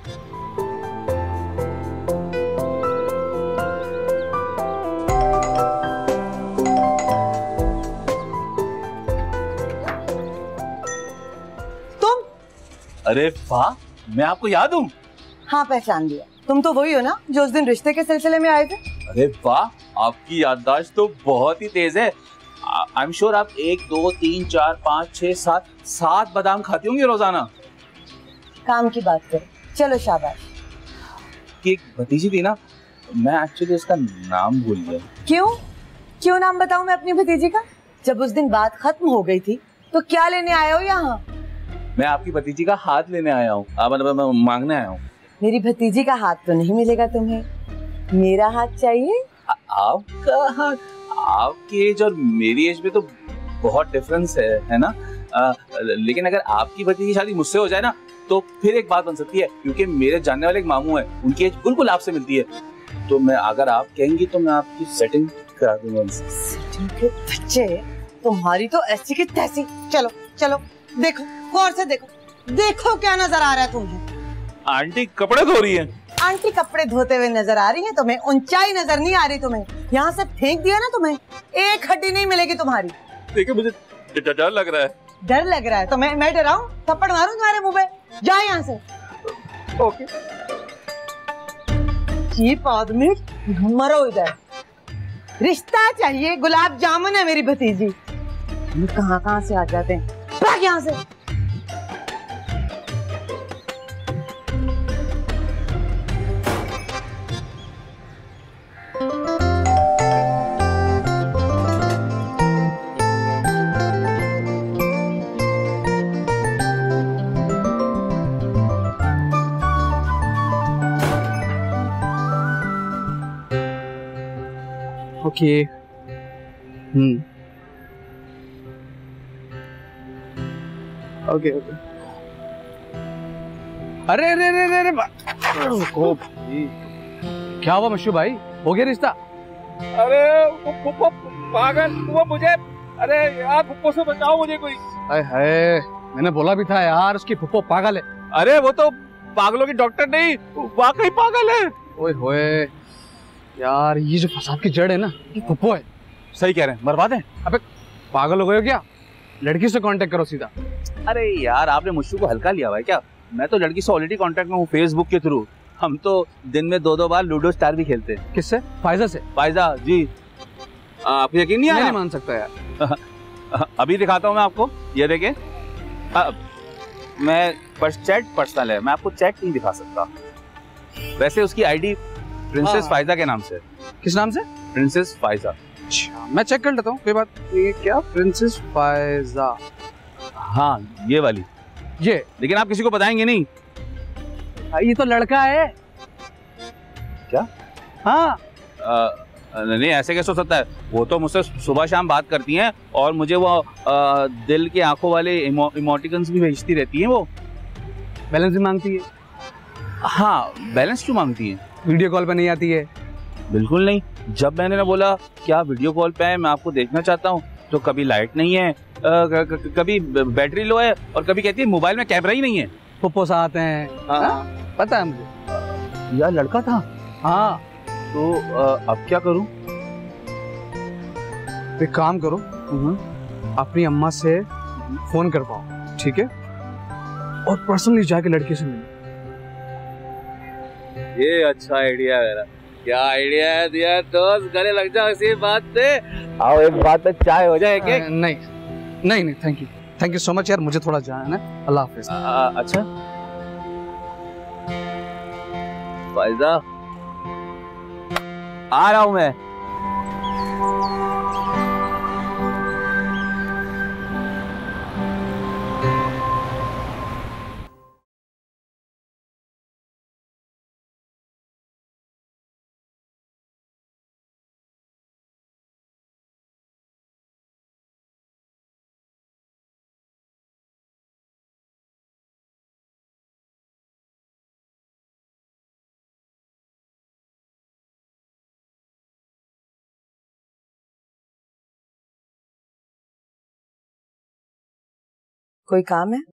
तुम? अरे वाह, मैं आपको याद हूँ। हाँ पहचान लिया, तुम तो वही हो ना जो उस दिन रिश्ते के सिलसिले में आए थे। अरे वाह, आपकी याददाश्त तो बहुत ही तेज है। आई एम श्योर आप एक दो तीन चार पाँच छह सात सात बादाम खाती होंगी रोजाना। काम की बात करो, चलो शाबाश। कि एक भतीजी थी ना, मैं एक्चुअली उसका नाम भूल गया। क्यों क्यों नाम बताऊं मैं अपनी भतीजी का? जब उस दिन बात खत्म हो गई थी तो क्या लेने आए हो यहाँ? मैं आपकी भतीजी का हाथ लेने आया हूँ, मतलब मैं मांगने आया हूँ। मेरी भतीजी का हाथ तो नहीं मिलेगा तुम्हें, मेरा हाथ चाहिए। आपका हाथ? आपकी एज और मेरी एज में तो बहुत डिफरेंस है, है ना? आ, लेकिन अगर आपकी भतीजी की शादी मुझसे हो जाए ना तो फिर एक बात बन सकती है, क्योंकि मेरे जानने वाले एक मामू है, उनकी एज बिल्कुल आपसे मिलती है। तो मैं अगर आप कहेंगी तो मैं आपकी सेटिंग करा दूंगा उनसे। सेटिंग के बच्चे, तुम्हारी तो ऐसी की तैसी। चलो चलो देखो, गौर से देखो, देखो क्या नजर आ रहा है तुम्हें। आंटी कपड़े धो रही है। आंटी कपड़े धोते हुए नजर आ रही है तुम्हें, ऊंचाई नजर नहीं आ रही तुम्हें। यहाँ से फेंक दिया ना तुम्हें, एक हड्डी नहीं मिलेगी तुम्हारी। देखिए मुझे डर लग रहा है। डर लग रहा है तो मैं मैं डराऊं? थप्पड़ मारूं तुम्हारे मुंह पे? जा यहाँ से। ओके। चीप आदमी, मरो इधर। रिश्ता चाहिए, गुलाब जामुन है मेरी भतीजी। कहाँ कहाँ से आ जाते हैं, भाग यहाँ से। ओके। Hmm okay okay. अरे अरे अरे अरे ओ क्या हुआ मशहूर भाई, हो गया रिश्ता? अरे फुप्पो पागल, वो मुझे, अरे यार फुप्पो से बचाओ मुझे कोई। हाय हाय, मैंने बोला भी था यार उसकी फुप्पो पागल है। अरे वो तो पागलों की डॉक्टर नहीं, वाकई पागल है। ओए होए यार, ये जो फसाद की जड़ है ना, ये फुप्पो है। सही कह रहे हैं, मरवा दें। अबे पागल हो गए हो क्या? लड़की से कांटेक्ट करो सीधा। अरे यार आपने मुश्किल को हल्का लिया हुआ है क्या? मैं तो लड़की से ऑलरेडी कांटेक्ट में हूँ फेसबुक के थ्रू। हम तो दिन में दो दो बार लूडो स्टार भी खेलते हैं। किससे? फायजा से। फायजा जी। आपको यकीन नहीं आ रहा? नहीं मान सकता यार। अभी दिखाता हूँ मैं आपको, ये देखें। मैं पर्स चैट पर्सनल है, मैं आपको चैट नहीं दिखा सकता। वैसे उसकी आईडी प्रिंसेस फायजा के नाम से। किस नाम से? प्रिंसेस फायजा। अच्छा मैं चेक कर लेता हूँ, कोई बात। ये क्या प्रिंसेस फायजा? हाँ ये वाली। ये लेकिन आप किसी को बताएंगे नहीं। ये तो लड़का है। क्या? हाँ। आ, नहीं ऐसे कैसे हो सकता है? वो तो मुझसे सुबह शाम बात करती हैं और मुझे वो आ, दिल के आंखों वाले इमो, इमोटिकन्स भी भेजती रहती हैं। वो बैलेंस भी मांगती है। हाँ, बैलेंस क्यों मांगती है? वीडियो कॉल पे नहीं आती है? बिल्कुल नहीं। जब मैंने ना बोला कि आप वीडियो कॉल पे आए, मैं आपको देखना चाहता हूँ, तो कभी लाइट नहीं है, क, क, कभी बैटरी लो है, और कभी कहती है मोबाइल में कैमरा ही नहीं है। पप्पो साथ हैं। हाँ, पता है मुझे। यार लड़का था। हाँ। तो आ, अब क्या करूं? एक काम करो, अपनी अम्मा से फोन कर पाओ, ठीक है, और पर्सनली जाके लड़के से मिलो। ये अच्छा आइडिया है मेरा। क्या आइडिया है दिया दोस्त, गले लग जाओ इसी बात पे। आओ एक बात पे चाय हो जाए। नहीं नहीं नहीं, thank you thank you so much यार, मुझे थोड़ा जाना है। अल्लाह हाफिज। अच्छा फायदा, आ रहा हूं मैं। कोई काम है?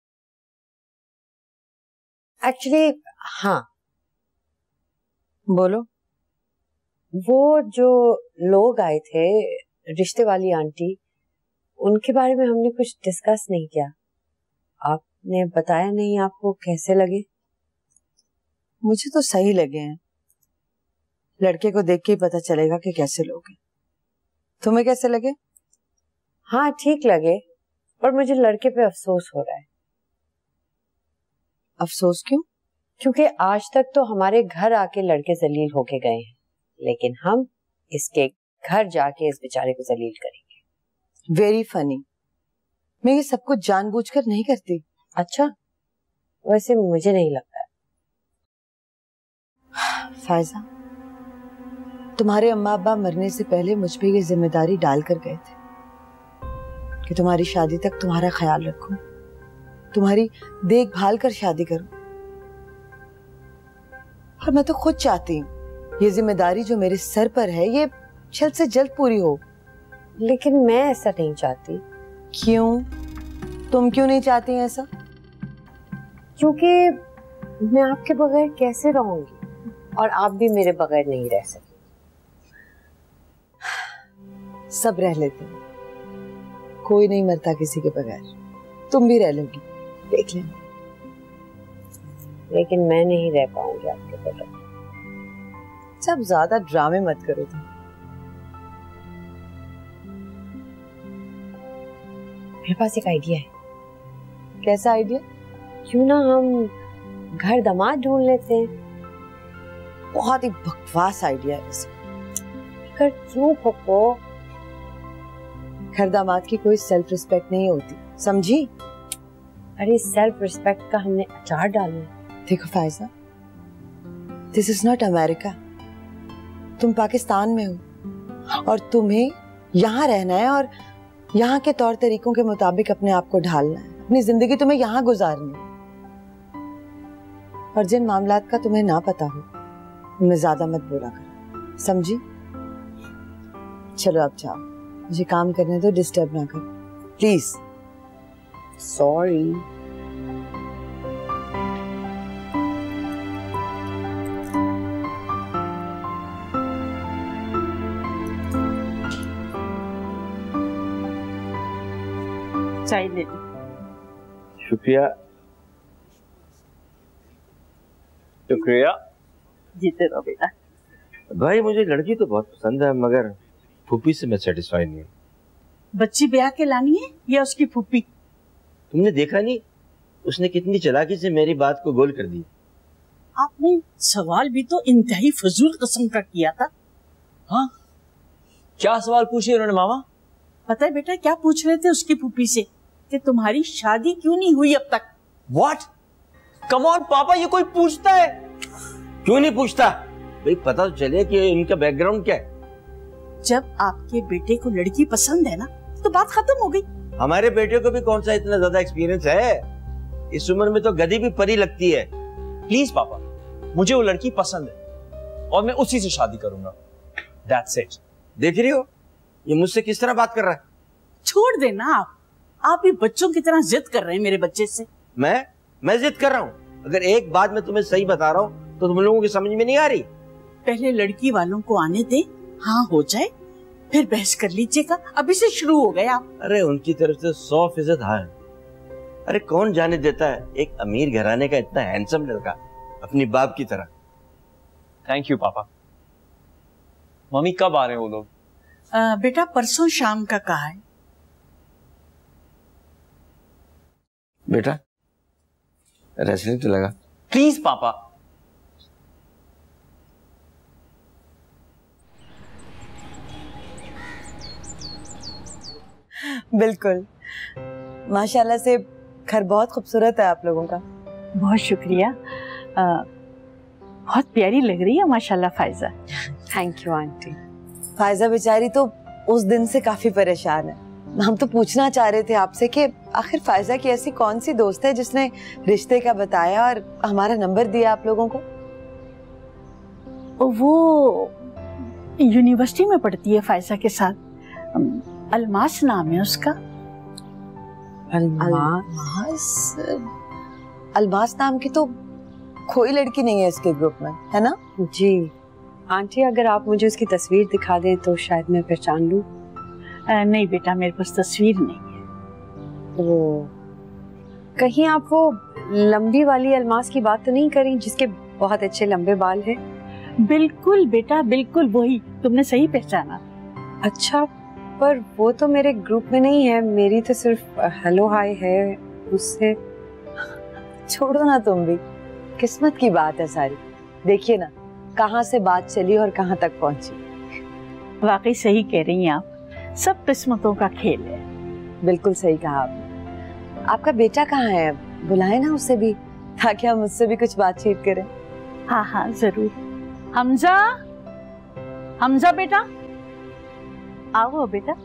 एक्चुअली हाँ। बोलो। वो जो लोग आए थे, रिश्ते वाली आंटी, उनके बारे में हमने कुछ डिस्कस नहीं किया। आपने बताया नहीं, आपको कैसे लगे? मुझे तो सही लगे हैं। लड़के को देख के ही पता चलेगा कि कैसे लोग हैं। तुम्हें कैसे लगे? हाँ ठीक लगे, पर मुझे लड़के पे अफसोस हो रहा है। अफसोस क्यों? क्योंकि आज तक तो हमारे घर आके लड़के जलील होके गए हैं, लेकिन हम इसके घर जाके इस बेचारे को जलील करेंगे। Very funny. मैं ये सब कुछ जानबूझकर नहीं करती। अच्छा, वैसे मुझे नहीं लगता। फायजा, तुम्हारे अम्मा अब्बा मरने से पहले मुझ पे ये जिम्मेदारी डाल कर गए थे कि तुम्हारी शादी तक तुम्हारा ख्याल रखूं, तुम्हारी देखभाल कर शादी करूं। और मैं तो खुद चाहती हूँ ये जिम्मेदारी जो मेरे सर पर है ये जल्द से जल्द पूरी हो। लेकिन मैं ऐसा नहीं चाहती। क्यों? तुम क्यों नहीं चाहती ऐसा? क्योंकि मैं आपके बगैर कैसे रहूंगी, और आप भी मेरे बगैर नहीं रह सकते। सब रह लेते हैं, कोई नहीं मरता किसी के बगैर। तुम भी रह लोगी, देख लेना। लेकिन मैं नहीं रह पाऊंगी आपके बगैर। सब ज्यादा ड्रामे मत करो तुम। मेरे पास एक आइडिया है। कैसा आइडिया? क्यों ना हम घर दामाद ढूंढ लेते हैं। बहुत ही बकवास आइडिया है वैसे। कर क्यों पप्पो? घर दामाद की कोई सेल्फ रिस्पेक्ट नहीं होती, समझी? अरे सेल्फ रिस्पेक्ट का हमने अचार डालना। देखो Faiza, this is not America. तुम पाकिस्तान में हो और तुम्हें यहाँ रहना है और यहाँ के तौर तरीकों के मुताबिक अपने आप को ढालना है। अपनी जिंदगी तुम्हें यहाँ गुजारनी है। और जिन मामलात का तुम्हें ना पता हो उनमें ज्यादा मत बोला करो, समझी? चलो अब जाओ, मुझे काम करने दो, डिस्टर्ब ना करो प्लीज। सॉरी। चाय ले लो। शुक्रिया शुक्रिया। जीते रहो बेटा। भाई मुझे लड़की तो बहुत पसंद है, मगर फूफी से मैं सेटिस्फाई नहीं हूँ। बच्ची ब्याह के लानी है या उसकी फूफी? तुमने देखा नहीं उसने कितनी चालाकी से मेरी बात को गोल कर दी। आपने सवाल भी तो इंतहाई फजूल किस्म का किया था। हाँ, क्या सवाल पूछे उन्होंने मामा? पता है बेटा क्या पूछ रहे थे उसकी फूफी से कि तुम्हारी शादी क्यों नहीं हुई अब तक? What? Come on पापा, ये कोई पूछता है? क्यों नहीं पूछता भाई? पता तो चले कि इनका बैकग्राउंड क्या है। जब आपके बेटे को लड़की पसंद है ना तो बात खत्म हो गई। हमारे बेटे को भी कौन सा इतना ज्यादा एक्सपीरियंस है, इस उम्र में तो गधी भी परी लगती है। प्लीज पापा, मुझे वो लड़की पसंद है और मैं उसी से शादी करूंगा। That's it. देख रही हो ये मुझसे किस तरह बात कर रहा है। छोड़ देना आप, आप भी बच्चों की तरह जिद कर रहे हैं मेरे बच्चे से। मैं मैं जिद कर रहा हूँ? अगर एक बात मैं तुम्हें सही बता रहा हूँ तो तुम लोगों की समझ में नहीं आ रही। पहले लड़की वालों को आने दे, हाँ हो जाए, फिर बहस कर लीजिएगा। अभी से शुरू हो गए आप। अरे उनकी तरफ से सौ फीसद हाँ है। अरे कौन जाने देता है एक अमीर घराने का इतना हैंडसम लड़का अपनी बाप की तरह। थैंक यू पापा। मम्मी कब आ रहे हैं वो लोग? आ, बेटा परसों शाम का कहा है। बेटा रेस्टोरेंट तो लगा। प्लीज पापा। बिल्कुल, माशाल्लाह से घर बहुत खूबसूरत है आप लोगों का। बहुत शुक्रिया, आ, बहुत प्यारी लग रही है माशाल्लाह Faiza. Thank you aunty. Faiza बेचारी तो उस दिन से काफी परेशान है। हम तो पूछना चाह रहे थे आपसे कि आखिर फायजा की ऐसी कौन सी दोस्त है जिसने रिश्ते का बताया और हमारा नंबर दिया आप लोगों को। वो यूनिवर्सिटी में पढ़ती है फायजा के साथ, अलमास नाम है उसका। अलमास? अलमास नाम की तो कोई लड़की नहीं है इसके ग्रुप में, है ना? जी आंटी, अगर आप मुझे उसकी तस्वीर दिखा दें तो शायद मैं पहचान लूं। नहीं बेटा, मेरे पास तस्वीर नहीं है। वो कहीं आप वो लंबी वाली अलमास की बात तो नहीं करी जिसके बहुत अच्छे लंबे बाल हैं? बिल्कुल बेटा, बिल्कुल वही, तुमने सही पहचाना। अच्छा, पर वो तो मेरे ग्रुप में नहीं है, मेरी तो सिर्फ हेलो हाय है उससे। छोड़ो ना तुम भी, किस्मत की बात है सारी। देखिए ना कहाँ से बात चली और कहाँ तक पहुंची। वाकई सही कह रही हैं आप, सब किस्मतों का खेल है। बिल्कुल सही कहा आपने। आपका बेटा कहाँ है? बुलाए ना उसे भी, ताकि हम उससे भी कुछ बातचीत करें। हाँ हाँ जरूर। हमजा, हमजा बेटा आओ बेटा,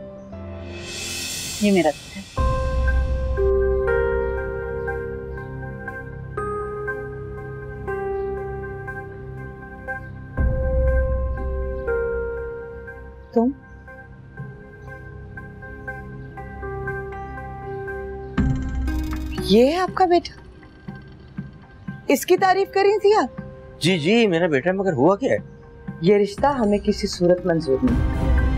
ये मेरा है। तुम ये है आपका बेटा? इसकी तारीफ कर रही थी आप? जी जी मेरा बेटा, मगर हुआ क्या है? ये रिश्ता हमें किसी सूरत मंजूर नहीं।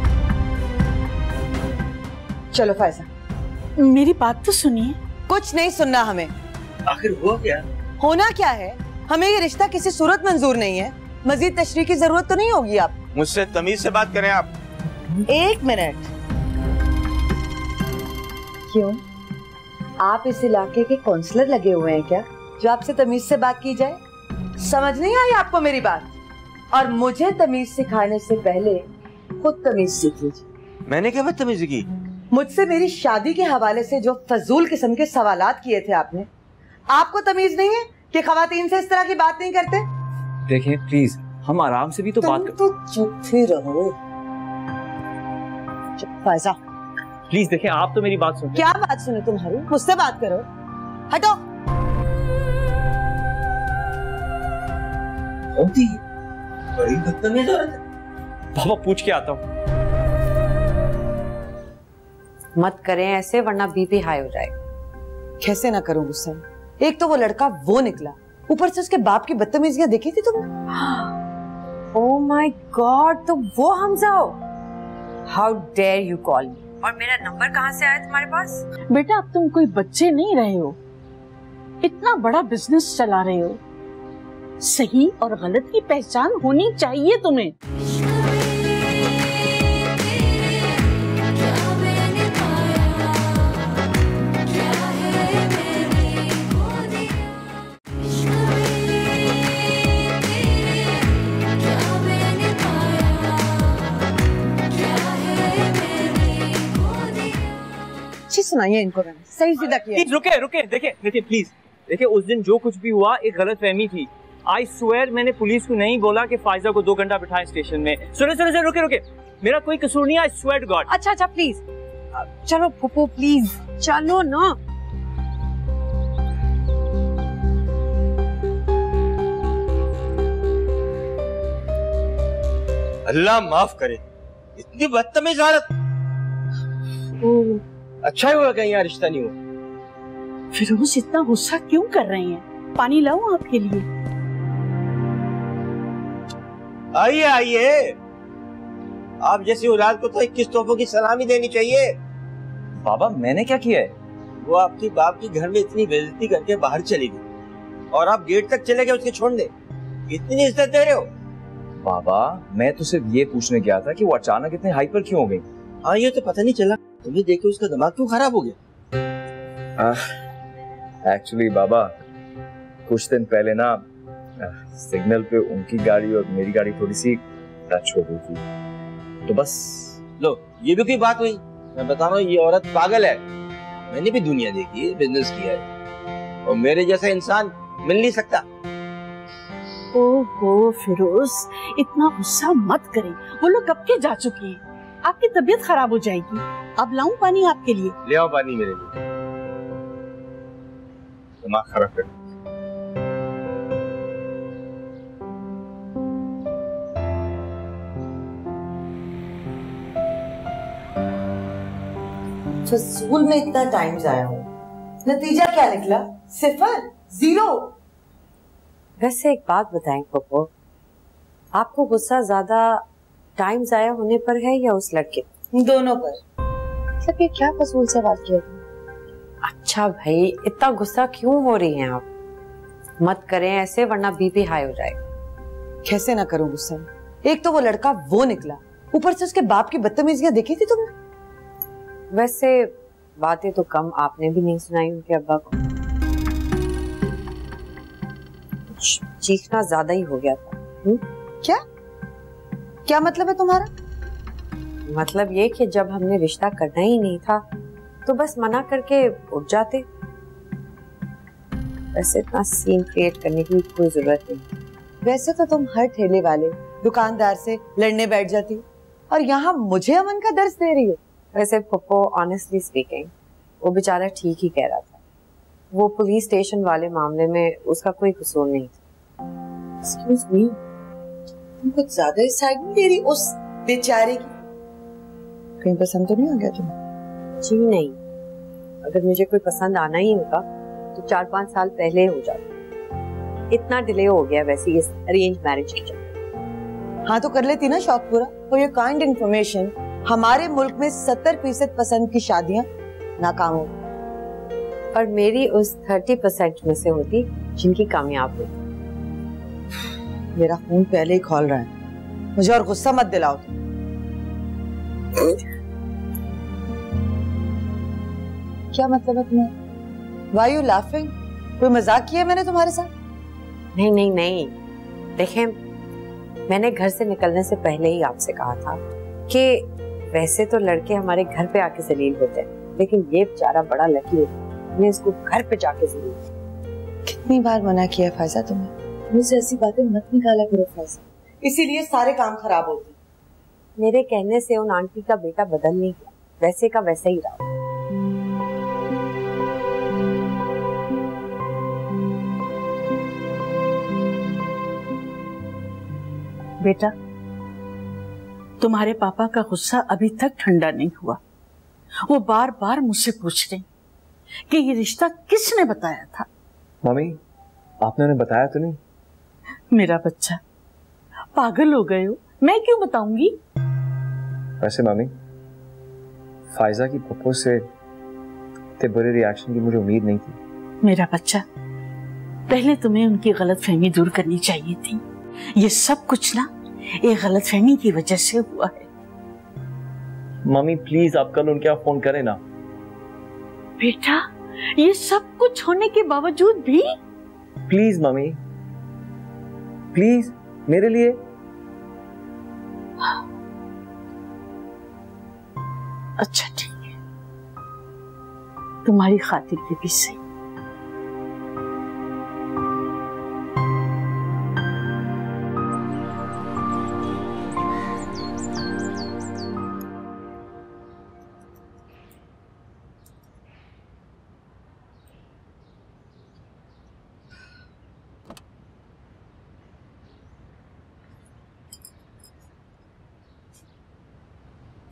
चलो फायजा, मेरी बात तो सुनिए। कुछ नहीं सुनना हमें। आखिर हुआ क्या? होना क्या है? हमें ये रिश्ता किसी सूरत मंजूर नहीं है। मजीद तशरीह की जरूरत तो नहीं होगी। आप मुझसे तमीज से बात करें आप। एक मिनट। क्यों, आप इस इलाके के काउंसलर लगे हुए हैं क्या जो आपसे तमीज से बात की जाए? समझ नहीं आई आपको मेरी बात? और मुझे तमीज सिखाने से पहले खुद तमीज सीख लीजिए। मैंने क्या बदतमीजी की? मुझसे मेरी शादी के हवाले से जो फजूल किस्म के सवालात किए थे आपने, आपको तमीज नहीं है कि खवातीन से इस तरह की बात नहीं करते? देखिए प्लीज, हम आराम से भी तो बात कर। तो चुप ही रहो। चुप फायजा। प्लीज देखें, आप तो मेरी बात सुनिए। क्या बात सुने तुम्हारी? मुझसे बात करो। हटो। होती बड़ी बदतमीज औरत है। पापा पूछ के आता हूँ। मत करें ऐसे वरना बीपी हाई हो जाएगा। कैसे ना करूं गुस्सा? एक तो वो लड़का वो निकला, ऊपर से उसके बाप की बदतमीजियां देखी थी तुमने? ओह माय गॉड, तो वो हमजा हो? How dare you call me? और मेरा नंबर कहाँ से आया तुम्हारे पास? बेटा अब तुम कोई बच्चे नहीं रहे हो, इतना बड़ा बिजनेस चला रहे हो, सही और गलत की पहचान होनी चाहिए तुम्हें। सुनाइए इनको, मैंने सही सीधा किया। प्लीज रुके रुके, देखिए देखिए प्लीज देखिए, उस दिन जो कुछ भी हुआ एक गलतफहमी थी। आई स्वेयर मैंने पुलिस को नहीं बोला कि फायजा को दो घंटा बिठाएं स्टेशन में। सुने सुने सुने रुके रुके, मेरा कोई कसूर नहीं है, आई स्वेयर टू गॉड। अच्छा अच्छा प्लीज चलो फूफो प्लीज चलो ना। अल्लाह माफ करे, इतनी बदतमीज औरत। अच्छा ही हुआ कहीं यहाँ रिश्ता नहीं हुआ। फिरोज इतना गुस्सा क्यों कर रहे हैं? पानी लाऊं आपके लिए? आइए आइए, आप जैसी औलाद को तो इक्कीस तोहफों की सलामी देनी चाहिए। बाबा मैंने क्या किया है? वो आपकी बाप की घर में इतनी बेइज्जती करके बाहर चली गई और आप गेट तक चले गए उसके छोड़ने। इतनी इज्जत दे रहे हो? बाबा मैं तो सिर्फ ये पूछने गया था कि वो अचानक इतने हाइपर क्यों हो गई। हाँ ये तो पता नहीं चला, तुम्हें देख के उसका दिमाग क्यों खराब हो गया? एक्चुअली बाबा कुछ दिन पहले ना सिग्नल पे उनकी गाड़ी और मेरी गाड़ी थोड़ी सी टच हो गई थी, तो बस। लो ये भी कोई बात हुई? मैं बता रहा हूँ ये औरत पागल है। मैंने भी दुनिया देखी है, बिजनेस किया है, और मेरे जैसा इंसान मिल नहीं सकता। ओहो फिरोज, इतना गुस्सा मत करें, वो लोग कब के जा चुके हैं, आपकी तबीयत खराब हो जाएगी। अब लाऊं पानी आपके लिए? ले आओ पानी मेरे लिए, दिमाग खराब कर। स्कूल में इतना टाइम जाया हूँ, नतीजा क्या निकला? सिफर, जीरो। वैसे एक बात बताएं पप्पो, आपको गुस्सा ज्यादा टाइम जाया होने पर है या उस लड़के? दोनों पर। मतलब ये क्या फजूल सवाल किया? अच्छा भाई इतना गुस्सा क्यों हो रही हैं आप? मत करें ऐसे वरना बीपी हाई हो जाएगा। कैसे ना करूं गुस्सा? एक तो वो लड़का वो निकला, ऊपर से उसके बाप की बदतमीजियां देखी थी तुमने? वैसे बातें तो कम आपने भी नहीं सुनाई उनके अब्बा को। चीखना ज्यादा ही हो गया था। हुँ? क्या क्या मतलब है तुम्हारा? मतलब ये कि जब हमने रिश्ता करना ही नहीं था तो बस मना करके उठ जाते। वैसे इतना सीन क्रिएट करने की कोई जरूरत नहीं। वैसे तो तुम हर ठेले वाले दुकानदार से लड़ने बैठ जाती और यहाँ मुझे अमन का दर्द दे रही हो। वैसे पप्पो ऑनेस्टली स्पीकिंग वो बेचारा ठीक ही कह रहा था। वो पुलिस स्टेशन वाले मामले में उसका कोई कसूर नहीं था। एक्सक्यूज मी, तुम कुछ ज्यादा साइड में दे रही उस बेचारे की। कहीं पसंद तो नहीं आ गया तुम्हें? जी नहीं, अगर मुझे कोई पसंद आना ही होता तो चार पांच साल पहले हो जाता। इतना डिले हो गया वैसे इस अरेंज मैरिज के चक्कर। हाँ तो कर लेती ना शौक पूरा। फॉर योर काइंड इन्फॉर्मेशन, हमारे मुल्क में सत्तर फीसद पसंद की शादियां नाकाम हो, पर मेरी उस थर्टी परसेंट में से होती जिनकी कामयाब हुई। मेरा खून पहले ही खौल रहा है, मुझे और गुस्सा मत दिलाओ तुम। क्या मतलब है तुम्हें? Why you laughing? कोई मजाक किया मैंने तुम्हारे साथ? नहीं नहीं नहीं, देखें मैंने घर से निकलने से पहले ही आपसे कहा था कि वैसे तो लड़के हमारे घर पे आके जलील होते हैं, लेकिन ये बेचारा बड़ा लकी होता है, इसको घर पे जाके जलील। कितनी बार मना किया फायजा तुम्हें? मुझसे ऐसी बातें मत निकाला करो फायजा, इसीलिए सारे काम खराब होते। मेरे कहने से उन आंटी का बेटा बदल नहीं गया, वैसे का वैसा ही रहा। बेटा तुम्हारे पापा का गुस्सा अभी तक ठंडा नहीं हुआ। वो बार बार मुझसे पूछ रहे कि ये रिश्ता किसने बताया था। मम्मी आपने उन्हें बताया तो नहीं? मेरा बच्चा पागल हो गए हो, मैं क्यों बताऊंगी? वैसे मम्मी फायजा की पप्पो से इतने बुरे रिएक्शन की मुझे उम्मीद नहीं थी। मेरा बच्चा पहले तुम्हें उनकी गलतफहमी दूर करनी चाहिए थी। ये सब कुछ ना एक गलतफहमी की वजह से हुआ है। मम्मी प्लीज आप कल उनके यहाँ फोन करें ना। बेटा ये सब कुछ होने के बावजूद भी? प्लीज मम्मी प्लीज मेरे लिए। अच्छा ठीक है, तुम्हारी खातिर के भी सही।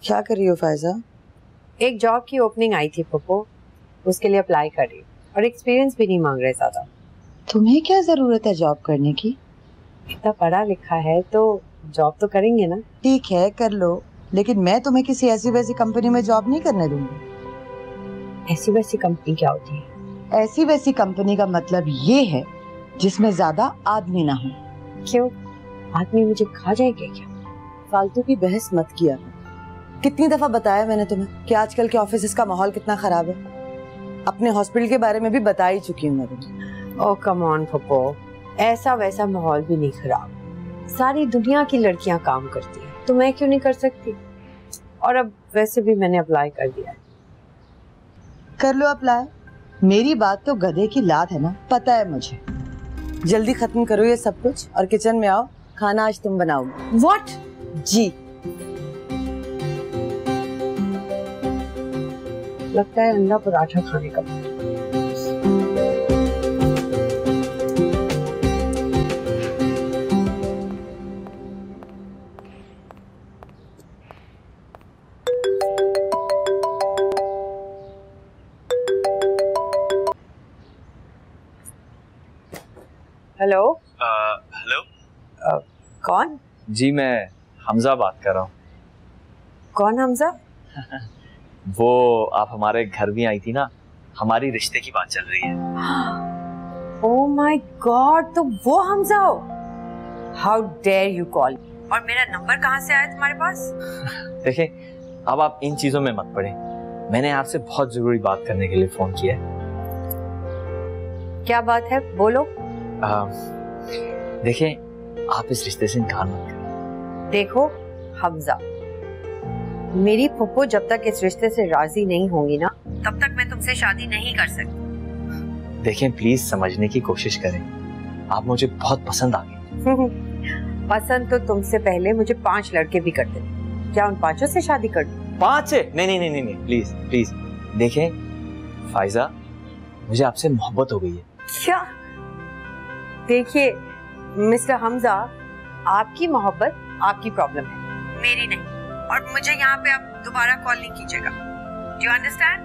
क्या कर रही हो फायजा? एक जॉब की ओपनिंग आई थी पप्पो, उसके लिए अप्लाई कर रही हूँ और एक्सपीरियंस भी नहीं मांग रहे ज्यादा। तुम्हें क्या जरूरत है जॉब करने की? इतना पढ़ा लिखा है तो जॉब तो करेंगे ना। ठीक है कर लो, लेकिन मैं तुम्हें किसी ऐसी वैसी कंपनी में जॉब नहीं करने दूंगी। ऐसी वैसी कंपनी क्या होती है? ऐसी वैसी कंपनी का मतलब ये है जिसमें ज्यादा आदमी ना हो। क्यों, आदमी मुझे खा जाएंगे क्या? फालतू की बहस मत किया। कितनी दफा बताया मैंने तुम्हें कि आजकल के ऑफिस का माहौल कितना खराब है। अपने हॉस्पिटल के बारे में भी बता ही चुकी हूँ मैं तुम्हें। ओह कम ऑन पप्पो, ऐसा वैसा माहौल भी नहीं खराब। सारी दुनिया की लड़कियां काम करती हैं, तो मैं क्यों नहीं कर सकती? और अब वैसे भी मैंने अप्लाई कर दिया है। कर लो अप्लाई। मेरी बात तो गधे की लात है ना, पता है मुझे। जल्दी खत्म करो ये सब कुछ और किचन में आओ, खाना आज तुम बनाओगे। व्हाट? जी। लगता है अंडा पराठा खाने का। हेलो। हेलो। कौन? जी मैं हमजा बात कर रहा हूँ। कौन हमजा? वो आप हमारे घर भी आई थी ना, हमारी रिश्ते की बात चल रही है। ओह माय गॉड, तो वो हमजा हो? How dare you call. और मेरा नंबर कहाँ से आया तुम्हारे पास? देखें, अब आप इन चीजों में मत पड़े। मैंने आपसे बहुत जरूरी बात करने के लिए फोन किया है। क्या बात है, बोलो। आ, देखें, आप इस रिश्ते से इनकार मत करें। देखो हमजा, मेरी फुप्पो जब तक इस रिश्ते से राजी नहीं होंगी ना, तब तक मैं तुमसे शादी नहीं कर सकती। देखें, प्लीज समझने की कोशिश करें। आप मुझे बहुत पसंद आ गई। पसंद तो तुमसे पहले मुझे पांच लड़के भी करते थे। क्या उन पांचों से शादी कर दूं? पांच से? नहीं नहीं नहीं नहीं प्लीज प्लीज। देखें फाइजा, मुझे आपसे मोहब्बत हो गई है। क्या? देखिए मिस्टर हमजा, आपकी मोहब्बत आपकी प्रॉब्लम है, मेरी नहीं। और मुझे यहाँ पे आप दोबारा कॉल नहीं कीजिएगा। Do you understand?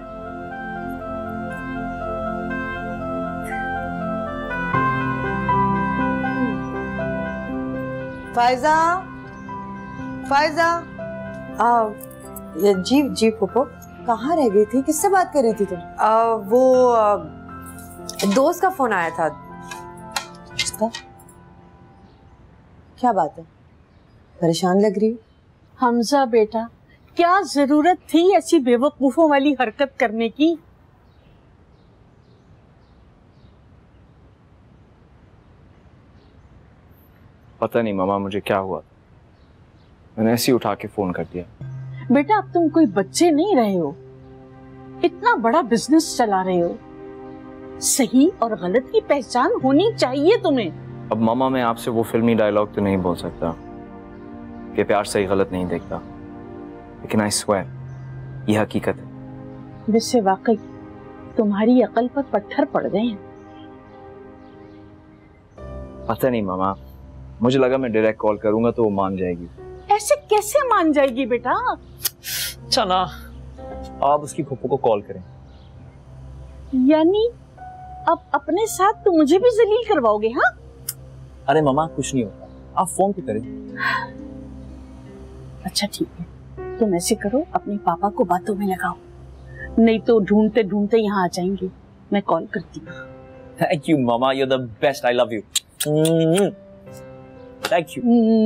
Faiza, Faiza. आ, जी जी फूफो। कहाँ रह गई थी? किससे बात कर रही थी तुम? आ, वो आ, दोस्त का फोन आया था। उसका? क्या बात है, परेशान लग रही हो? हमजा बेटा, क्या जरूरत थी ऐसी बेवकूफों वाली हरकत करने की? पता नहीं मामा मुझे क्या हुआ, मैंने ऐसे ही उठा के फोन कर दिया। बेटा अब तुम कोई बच्चे नहीं रहे हो, इतना बड़ा बिजनेस चला रहे हो, सही और गलत की पहचान होनी चाहिए तुम्हें। अब मामा मैं आपसे वो फिल्मी डायलॉग तो नहीं बोल सकता कि प्यार सही गलत नहीं देखता, लेकिन आई स्वेयर ये हकीकत है। वैसे वाकई तुम्हारी अकल पर पत्थर पड़ गए हैं। पता नहीं मामा, मुझे लगा मैं डायरेक्ट कॉल करूंगा तो वो मान जाएगी। ऐसे कैसे मान जाएगी बेटा? चला, आप उसकी फूफू को कॉल करें। यानी अब अपने साथ तो मुझे भी जलील करवाओगे? हाँ अरे मामा कुछ नहीं होता, आप फोन पे करें। अच्छा ठीक है, तुम ऐसे करो, अपने पापा को बातों में लगाओ, नहीं तो ढूंढते ढूंढते यहाँ आ जाएंगे। मैं कॉल करती हूँ। Thank you mama, you are the best, I love you. Thank you.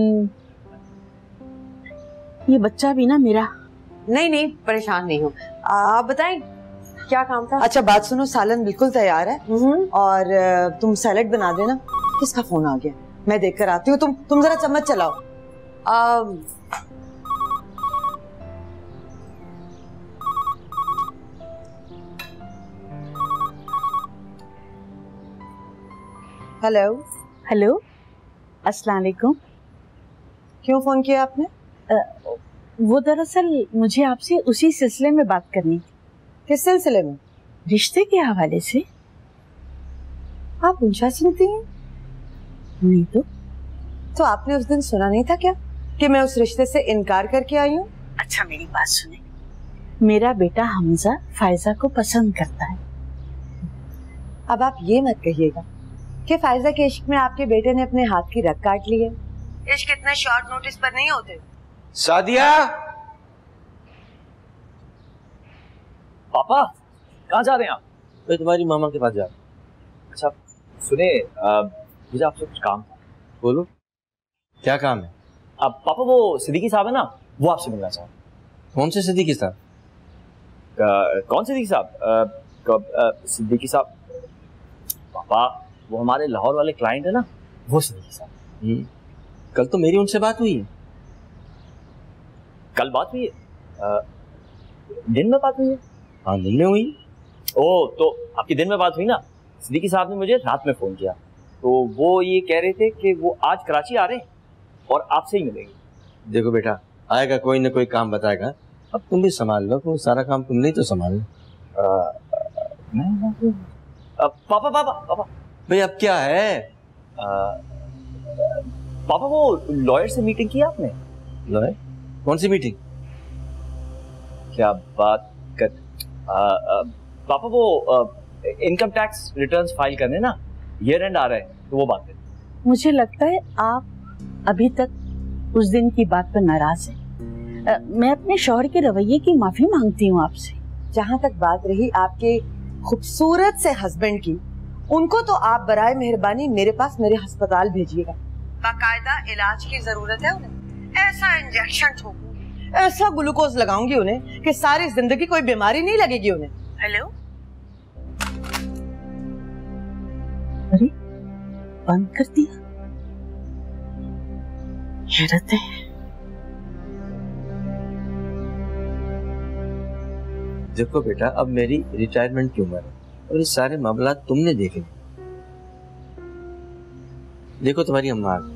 ये बच्चा भी ना मेरा। नहीं नहीं परेशान नहीं हूँ, आप बताएं क्या काम था? अच्छा बात सुनो, सालन बिल्कुल तैयार है और तुम सैलेड बना देना। किसका फोन आ गया? मैं देख कर आती हूँ, तुम तुम जरा चम्मच चलाओ। आ, हेलो। हेलो, अस्सलाम वालेकुम। क्यों फोन किया आपने? आ, वो दरअसल मुझे आपसे उसी सिलसिले में बात करनी थी। किस सिलसिले में? रिश्ते के हवाले से। आप उनसा सुनती हैं? नहीं तो तो आपने उस दिन सुना नहीं था क्या कि मैं उस रिश्ते से इनकार करके आई हूँ? अच्छा मेरी बात सुने, मेरा बेटा हमजा फायजा को पसंद करता है। अब आप ये मत कहिएगा कि फायजा के इश्क में आपके बेटे ने अपने हाथ की रग काट ली है। इश्क इतने शॉर्ट नोटिस पर नहीं होते। सादिया, पापा कहाँ जा रहे हैं आप? मैं तुम्हारी मामा के पास जा रहा हूँ। अच्छा सुने, मुझे आपसे कुछ काम था। बोलो, क्या काम है? अब पापा वो सिद्दीकी साहब है ना, वो आपसे मिलना चाहते। कौन से सिद्दीकी साहब? कौन सिद्दीकी साहब? सिद्दीकी साहब पापा, वो हमारे लाहौर वाले क्लाइंट है ना, वो सिद्दीकी साहब। कल तो मेरी उनसे बात हुई है। कल बात हुई है? दिन में बात हुई है? हाँ दिन में हुई। ओ, तो आपकी दिन में बात हुई ना। सिद्दीकी साहब ने मुझे रात में फोन किया, तो वो ये कह रहे थे कि वो आज कराची आ रहे हैं और आपसे ही मिलेंगे। देखो बेटा, आएगा कोई ना कोई काम बताएगा, अब तुम भी संभाल लो, तुम सारा काम तुम नहीं तो संभाल लो। पापा पापा पापा भाई अब क्या है? आ, पापा वो लॉयर से मीटिंग की आपने? लॉयर? कौन सी मीटिंग? क्या बात कर आ, आ, पापा वो इनकम टैक्स रिटर्न्स फाइल करने ना, ईयर एंड आ रहा है, तो वो बात है। मुझे लगता है आप अभी तक उस दिन की बात पर नाराज हैं। मैं अपने शौहर के रवैये की माफी मांगती हूँ आपसे। जहाँ तक बात रही आपके खूबसूरत से हस्बैंड की, उनको तो आप बराए मेहरबानी मेरे पास मेरे अस्पताल भेजिएगा। बाकायदा इलाज की जरूरत है उन्हें। ऐसा इंजेक्शन ठोकूंगी, ऐसा ग्लूकोज लगाऊंगी उन्हें कि सारी जिंदगी कोई बीमारी नहीं लगेगी उन्हें। हेलो, अरे बंद कर दिया। हैरत है। देखो बेटा, अब मेरी रिटायरमेंट की उम्र है और ये सारे मामला तुमने देखे। देखो तुम्हारी अम्मा आ गई।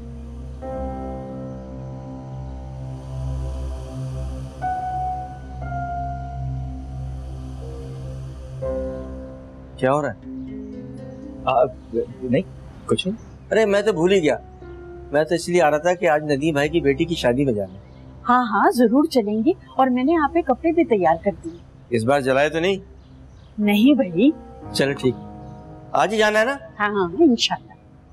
क्या हो रहा है? आ, नहीं कुछ नहीं। अरे मैं तो भूल ही गया, मैं तो इसलिए आ रहा था कि आज नदीम भाई की बेटी की शादी में जाना है। हाँ हाँ जरूर चलेंगे, और मैंने आप पे कपड़े भी तैयार कर दिए। इस बार जलाए तो नहीं? नहीं भाई। चलो ठीक, आज ही जाना है ना? हाँ हाँ इंशाल्लाह।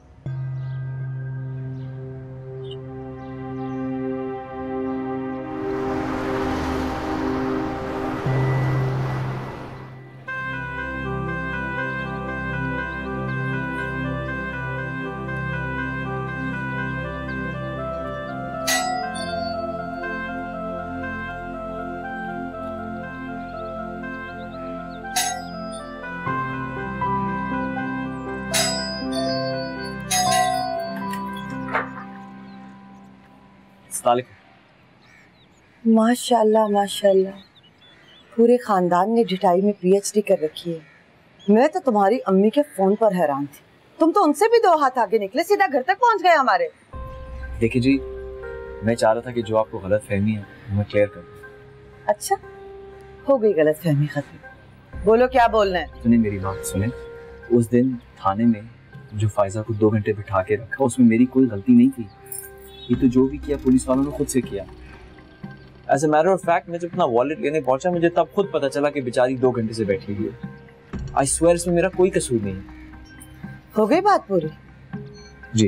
माशाल्लाह माशाल्लाह, पूरे खानदान ने डिटाई में पीएचडी कर रखी है। मैं तो तुम्हारी अम्मी के फोन पर हैरान थी, तुम तो उनसे भी दो हाथ आगे निकले, सीधा घर तक पहुंच गए हमारे। देखिए जी, मैं चाह रहा था कि जो आपको गलत फहमी है मैं क्लियर कर दूं। अच्छा, हो गई गलत फहमी खत्म। बोलो क्या बोलना है। सुनिए मेरी बात सुने। उस दिन थाने में जो फायजा को दो घंटे बिठा के रखा, उसमें मेरी कोई गलती नहीं थी। ये तो जो भी किया पुलिस वालों ने खुद से किया। As a matter of fact, मैं जब अपना वॉलेट लेने पहुंचा, मुझे तब खुद पता चला कि बेचारी दो घंटे से बैठी हुई है। आई स्वेयर इसमें मेरा कोई कसूर नहीं है। हो गई बात पूरी? जी,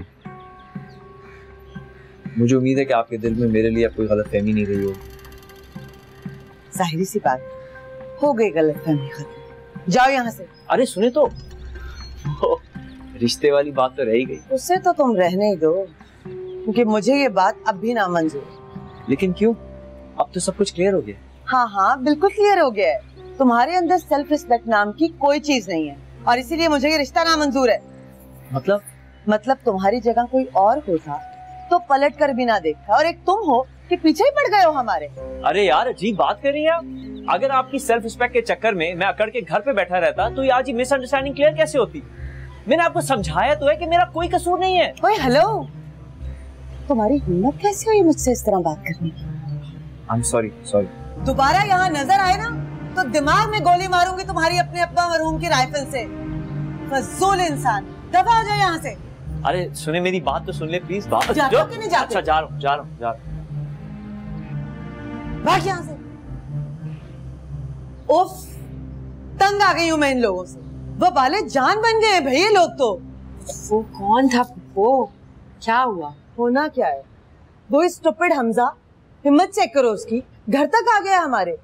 मुझे उम्मीद है कि आपके दिल में मेरे लिए कोई गलतफहमी नहीं रही होगी। जाहिर सी बात, हो गई गलतफहमी खत्म। जाओ यहाँ से। अरे सुने तो, रिश्ते वाली बात तो रह ही गई। उससे तो तुम रहने ही दो, क्योंकि मुझे ये बात अब भी नामंजूर। लेकिन क्यों? अब तो सब कुछ क्लियर हो गया। हाँ हाँ बिल्कुल क्लियर हो गया है। तुम्हारे अंदर सेल्फ रिस्पेक्ट नाम की कोई चीज नहीं है, और इसीलिए मुझे ये रिश्ता नामंजूर है। मतलब? मतलब तुम्हारी जगह कोई और होता तो पलट कर भी ना देखता, और एक तुम हो कि पीछे ही पड़ गए हो हमारे। अरे यार अजीब बात कर रही हैं आप। अगर आपकी सेल्फ रिस्पेक्ट के चक्कर में मैं अकड़ के घर पे बैठा रहता तो ये आज ही मिसअंडरस्टैंडिंग क्लियर कैसे होती? मैंने आपको समझाया तो है कि मेरा कोई कसूर नहीं है। ओए हेलो, तुम्हारी हिम्मत कैसे हुई मुझसे इस तरह बात करने की? I am sorry sorry. दोबारा यहाँ नजर आए ना तो दिमाग में गोली मारूंगी तुम्हारी अपने अब्बा मरहूम की राइफल से। फजूल इंसान, दफा हो जाओ यहाँ से। अरे सुने मेरी बात तो सुन ले प्लीज। बात जाते हो कि नहीं जाते? अच्छा जा रहा हूँ जा रहा हूँ जा रहा हूँ। भाग यहाँ से। उफ, तंग आ गई हूँ मैं इन लोगों से। वो वाले जान बन गए हैं भाई ये लोग तो। वो कौन था वो? क्या हुआ? होना क्या है, वो स्टूपिड हमजा, हिम्मत चेक करो उसकी, घर तक आ गया हमारे।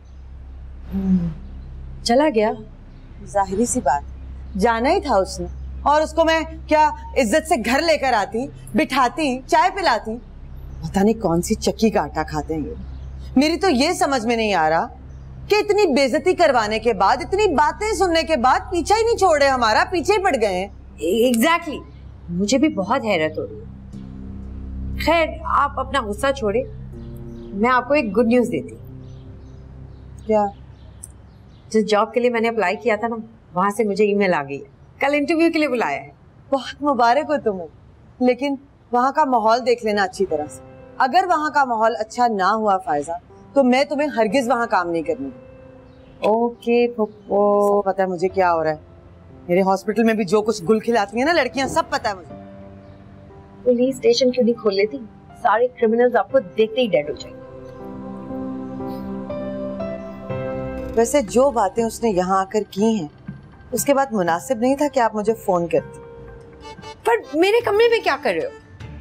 चला गया? जाहिरी सी बात, जाना ही था उसने। और उसको मैं क्या इज्जत से घर लेकर आती, बिठाती, चाय पिलाती। पता नहीं कौन सी चक्की का आटा खाते हैं ये। मेरी तो ये समझ में नहीं आ रहा कि इतनी बेइज्जती करवाने के बाद, इतनी बातें सुनने के बाद पीछा ही नहीं छोड़ रहे हमारा, पीछे ही पड़ गए हैं। Exactly exactly. मुझे भी बहुत हैरत हो रही है। खैर आप अपना गुस्सा छोड़े, मैं आपको एक गुड न्यूज देती हूँ। क्या? जिस जॉब के लिए मैंने अप्लाई किया था ना, वहां से मुझे ईमेल आ गई है, कल इंटरव्यू के लिए बुलाया है। बहुत मुबारक हो तुम्हें, लेकिन वहाँ का माहौल देख लेना अच्छी तरह से। अगर वहाँ का माहौल अच्छा ना हुआ फायजा, तो मैं तुम्हें हरगिज वहाँ काम नहीं करने दूंगी। ओके पप्पो, पता है मुझे क्या हो रहा है। मेरे हॉस्पिटल में भी जो कुछ गुल खिलाती है ना लड़कियां, सब पता है मुझे। पुलिस स्टेशन क्यों नहीं खोल लेती? सारे क्रिमिनल्स आपको देखते ही डेड हो जाएंगे। वैसे जो बातें उसने यहाँ आकर की हैं, उसके बाद मुनासिब नहीं था कि आप मुझे फोन करती। पर मेरे कमरे में क्या कर रहे हो?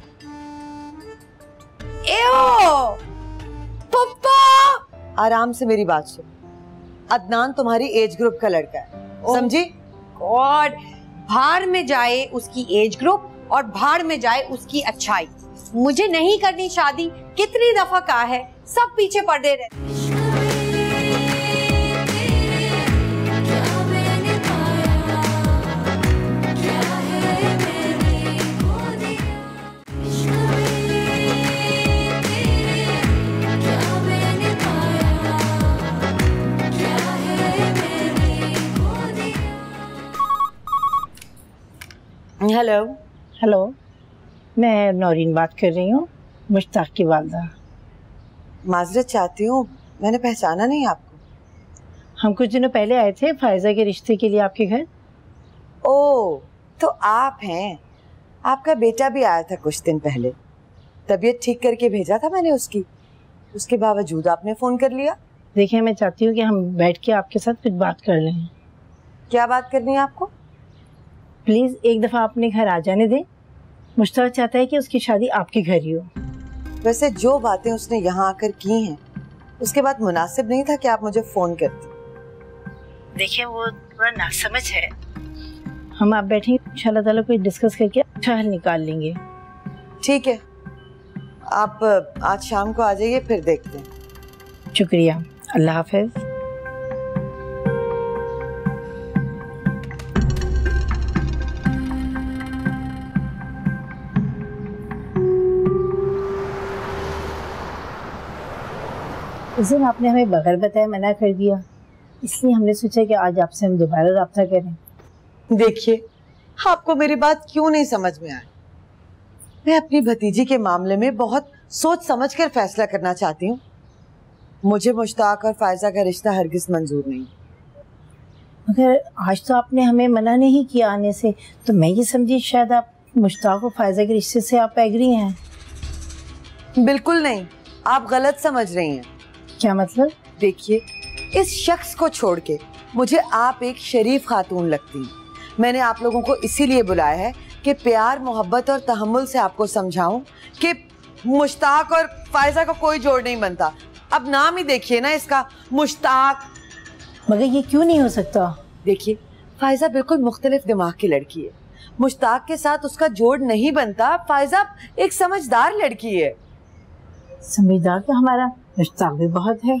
एओ, पप्पा! आराम से मेरी बात सुन। अदनान तुम्हारी एज ग्रुप का लड़का है, समझी? गॉड, भाड़ में जाए उसकी एज ग्रुप और भाड़ में जाए उसकी अच्छाई। मुझे नहीं करनी शादी, कितनी दफा कहा है, सब पीछे पड़े रहे। हेलो। हेलो, मैं नौरीन बात कर रही हूँ, मुश्ताक की वालदा। माजरत चाहती हूँ, मैंने पहचाना नहीं आपको। हम कुछ दिनों पहले आए थे फायजा के रिश्ते के लिए आपके घर। ओह, तो आप हैं। आपका बेटा भी आया था कुछ दिन पहले, तबीयत ठीक करके भेजा था मैंने उसकी। उसके बावजूद आपने फ़ोन कर लिया। देखिए, मैं चाहती हूँ कि हम बैठ के आपके साथ कुछ बात कर लें। क्या बात करनी है आपको? प्लीज़ एक दफ़ा अपने घर आ जाने दें। मुश्ताक चाहता है कि उसकी शादी आपके घर ही हो। वैसे जो बातें उसने यहाँ आकर की हैं, उसके बाद मुनासिब नहीं था कि आप मुझे फ़ोन करती। देखिए, वो थोड़ा नासमझ है। हम आप बैठेंगे, इंशाल्लाह ताला कोई डिस्कस करके अच्छा हल निकाल लेंगे। ठीक है, आप आज शाम को आ जाइए, फिर देखते हैं। शुक्रिया, अल्लाह हाफ़िज़। उस दिन आपने हमें बगैर बताए मना कर दिया, इसलिए हमने सोचा कि आज आपसे हम दोबारा रब्ता करें। देखिए, आपको मेरी बात क्यों नहीं समझ में आई? मैं अपनी भतीजी के मामले में बहुत सोच समझ कर फैसला करना चाहती हूँ। मुझे मुश्ताक और फायजा का रिश्ता हरगिज मंजूर नहीं। मगर आज तो आपने हमें मना नहीं किया आने से, तो मैं ये समझी शायद आप मुश्ताक और फायजा के रिश्ते से आप एग्री हैं। बिल्कुल नहीं, आप गलत समझ रही हैं। क्या मतलब? देखिए, इस शख्स को छोड़ के मुझे आप एक शरीफ खातून लगती हैं। मैंने आप लोगों को इसीलिए बुलाया है कि प्यार, मोहब्बत और तहम्मुल से आपको समझाऊं कि मुश्ताक और फायजा का कोई जोड़ नहीं बनता। अब नाम ही देखिए ना इसका, मुश्ताक। मगर ये क्यों नहीं हो सकता? देखिए, फायजा बिल्कुल मुख्तलिफ दिमाग की लड़की है। मुश्ताक के साथ उसका जोड़ नहीं बनता। फायजा एक समझदार लड़की है। समझदार तो हमारा मुश्ताक भी बहुत है।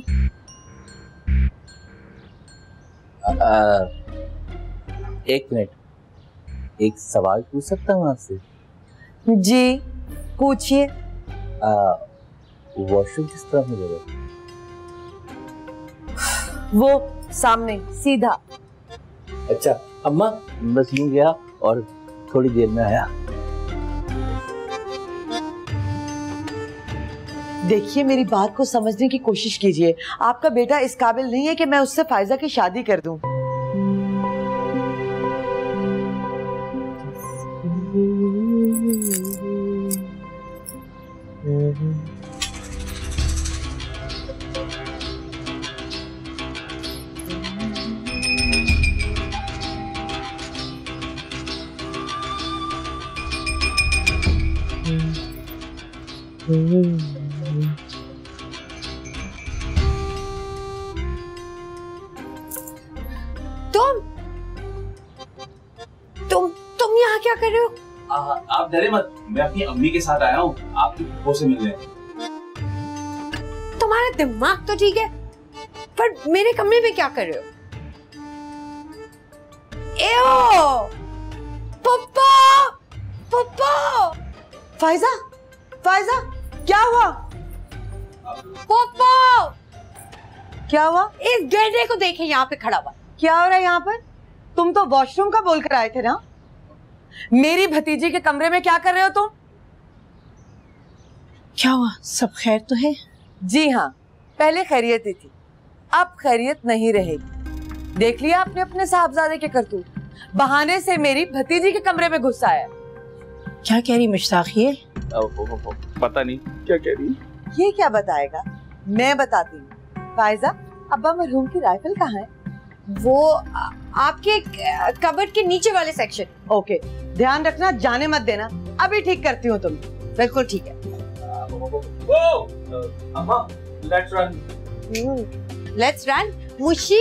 आ, एक मिनट, एक सवाल पूछ सकता हूँ आपसे? जी पूछिए। वॉशरूम किस तरफ है? वो सामने सीधा। अच्छा अम्मा, बस यूं गया और थोड़ी देर में आया। देखिए, मेरी बात को समझने की कोशिश कीजिए। आपका बेटा इस काबिल नहीं है कि मैं उससे फायजा की शादी कर दूं। तुम तुम तुम यहाँ क्या कर रहे हो? आ, आप डरे मत, मैं अपनी अम्मी के साथ आया हूँ आपकी फूफो से मिलने। तुम्हारा दिमाग तो ठीक है, पर मेरे कमरे में क्या कर रहे हो? एओ! पप्पा! पप्पा! फाइजा, फाइजा, क्या हुआ? पप्पा! क्या हुआ? इस गेंडे को देखे यहाँ पे खड़ा हुआ। क्या हो रहा है यहाँ पर? तुम तो वॉशरूम का बोल कर आए थे ना? मेरी भतीजी के कमरे में क्या कर रहे हो तुम? क्या हुआ? सब खैर तो है? जी हाँ, पहले खैरियत ही थी, अब खैरियत नहीं रहेगी। देख लिया आपने अपने साहबजादे के करतूत, बहाने से मेरी भतीजी के कमरे में घुस आया। क्या कह रही मुश्ताक ये? पता नहीं क्या कह रही। ये क्या बताएगा, मैं बताती हूँ। फायजा, अब्बा मरहूम की राइफल कहाँ है? वो आ, आपके कबर्ड के नीचे वाले सेक्शन। ओके, ध्यान रखना, जाने मत देना, अभी ठीक करती हूँ। तुम बिल्कुल ठीक है। अम्मा, let's run. Let's run, Munshi.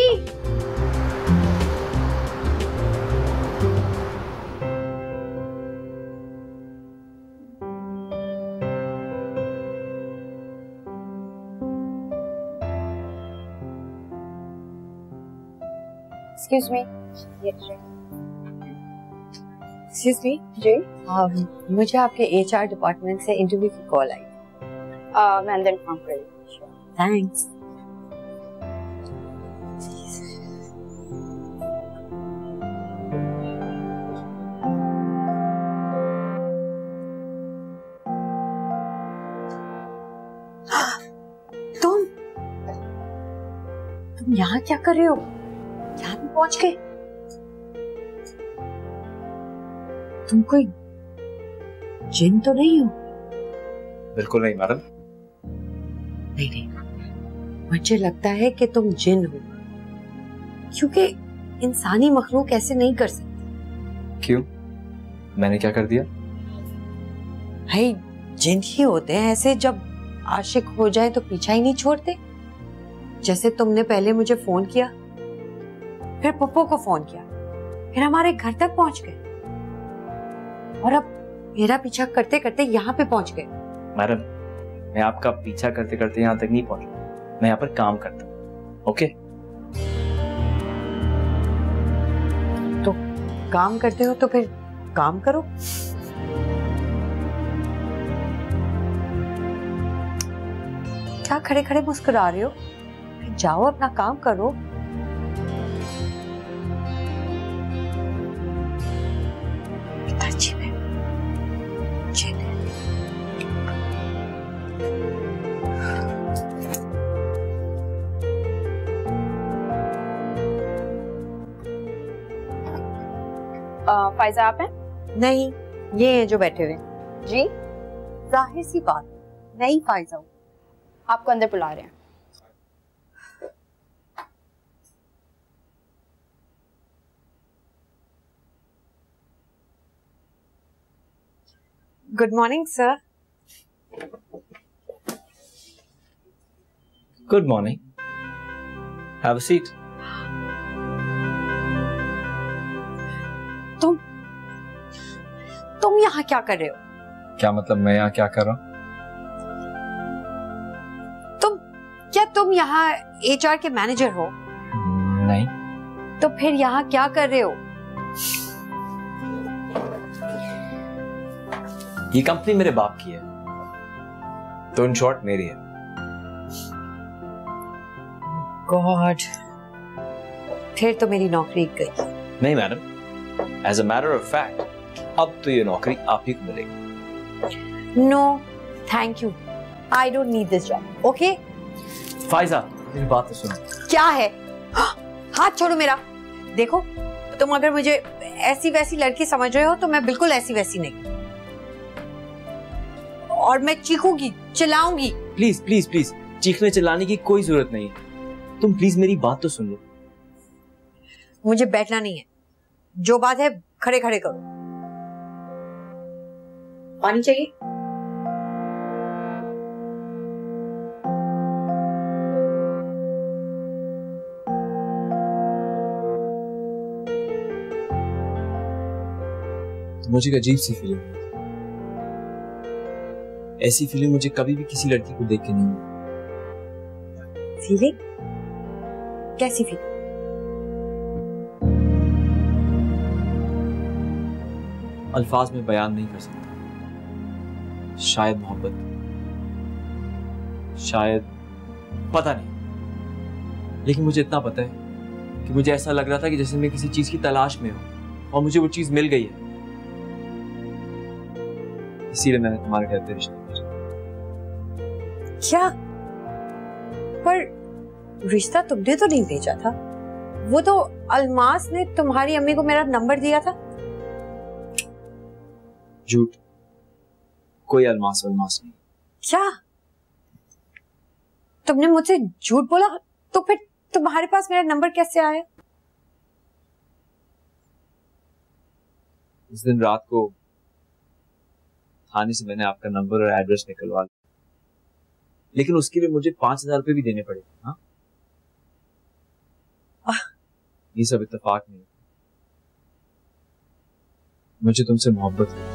Excuse me. Excuse me. Ji. um, मुझे आपके एच आर डिपार्टमेंट से इंटरव्यू की कॉल आई। uh, मैं अंदर काम कर रही हूँ। थैंक्स। तुम तुम यहाँ क्या कर रहे हो? यहाँ भी पहुंच गए? तुम कोई जिन तो नहीं हो? बिल्कुल नहीं मैडम। नहीं नहीं, मुझे लगता है कि तुम जिन हो, क्योंकि इंसानी मखलूक ऐसे नहीं कर सकते। क्यों? मैंने क्या कर दिया? भाई, जिन ही होते हैं ऐसे, जब आशिक हो जाए तो पीछा ही नहीं छोड़ते। जैसे तुमने पहले मुझे फोन किया, फिर पप्पो को फोन किया, फिर हमारे घर तक पहुंच गए, और अब मेरा पीछा करते करते यहाँ पे पहुंच गए। मैडम, मैं आपका पीछा करते करते यहाँ तक नहीं पहुंचा, मैं यहाँ पर काम करता हूँ। ओके? तो काम करते हो तो फिर काम करो। क्या खड़े खड़े मुस्कुरा रहे हो? जाओ अपना काम करो। फायजा आप हैं? नहीं, ये हैं जो बैठे हुए। जी? जाहिर सी बात, नहीं फायजा हूँ। आपको अंदर बुला रहे हैं। Good morning sir. Good morning. Have a seat. तुम तुम यहाँ क्या कर रहे हो? क्या मतलब मैं यहाँ क्या कर रहा हूँ? तुम क्या तुम यहाँ एच आर के मैनेजर हो? नहीं। तो फिर यहाँ क्या कर रहे हो? ये कंपनी मेरे बाप की है, तो इन शॉर्ट मेरी है। गॉड, फिर तो मेरी नौकरी गई। नहीं madam, as a matter of fact अब तो ये नौकरी आप ही को मिलेगी। No thank you, I don't need this job. Okay Faiza, मेरी बात तो सुनो। क्या है? हाथ छोड़ो मेरा। देखो, तुम अगर मुझे ऐसी वैसी लड़की समझ रहे हो तो मैं बिल्कुल ऐसी वैसी नहीं, और मैं चीखूंगी, चिल्लाऊंगी। प्लीज प्लीज प्लीज, चीखने चिल्लाने की कोई जरूरत नहीं है। तुम प्लीज मेरी बात तो सुन लो। मुझे बैठना नहीं है, जो बात है खड़े खड़े करो। पानी चाहिए? तो मुझे एक अजीब सी फीलिंग हुई। ऐसी फीलिंग मुझे कभी भी किसी लड़की को देख के नहीं हुई। फीलिंग? कैसी फीलिंग? अल्फाज में बयान नहीं कर सकता। शायद मोहब्बत, शायद पता नहीं, लेकिन मुझे इतना पता है कि मुझे ऐसा लग रहा था कि जैसे मैं किसी चीज की तलाश में हूं और मुझे वो चीज मिल गई है। इसीलिए मैंने तुम्हारे घर पे रिश्ता किया। क्या? पर रिश्ता तुमने तो नहीं भेजा था, वो तो अलमास ने तुम्हारी अम्मी को मेरा नंबर दिया था। झूठ, कोई अलमास अलमास नहीं। क्या? तुमने मुझसे झूठ बोला, तो फिर तुम्हारे पास मेरा नंबर कैसे आया? उस दिन रात को थाने से मैंने आपका नंबर और एड्रेस निकलवा लिया, लेकिन उसके लिए मुझे पांच हजार रुपए भी देने पड़े। हाँ, ये सब इत्तेफाक नहीं, मुझे तुमसे मोहब्बत है।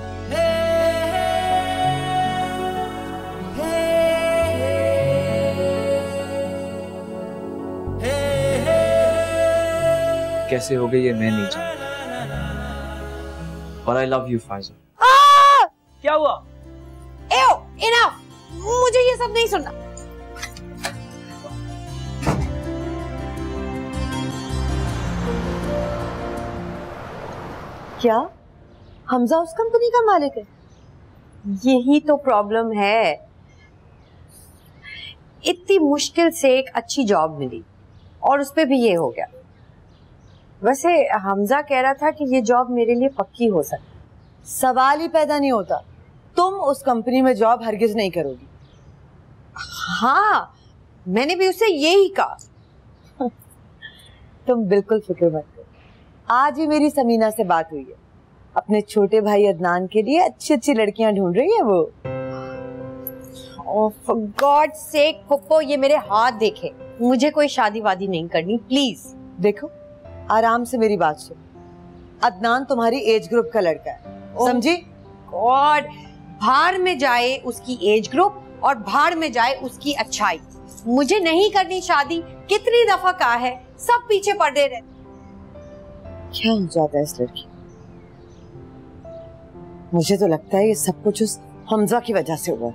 कैसे हो गई ये मैं नहीं जानता, और आई लव यू फाइजा। क्या हुआ? एओ, इनफ, मुझे ये सब नहीं सुनना। क्या हमजा उस कंपनी का मालिक है? यही तो प्रॉब्लम है। इतनी मुश्किल से एक अच्छी जॉब मिली और उस पे भी ये हो गया। वैसे हमजा कह रहा था कि ये जॉब मेरे लिए पक्की हो सकती। सवाल ही पैदा नहीं होता, तुम उस कंपनी में जॉब हरगिज नहीं करोगी। हाँ, मैंने भी उसे यही कहा। तुम बिल्कुल फिक्र मत करो, आज ही मेरी समीना से बात हुई है। अपने छोटे भाई अदनान के लिए अच्छी अच्छी लड़कियां ढूंढ रही है वो। Oh for God sake Pappo, ये मेरे हाथ देखे। मुझे कोई शादी वादी नहीं करनी, प्लीज। देखो, आराम से मेरी बात सुनो। अदनान तुम्हारी एज ग्रुप का लड़का है, समझी? गॉड, भाड़ में जाए उसकी एज ग्रुप और भाड़ में जाए उसकी अच्छाई। मुझे नहीं करनी शादी, कितनी दफा कहा है, सब पीछे पड़े रहे। क्या हो जाता है इस लड़की? मुझे तो लगता है ये सब कुछ उस हमजा की वजह से हुआ।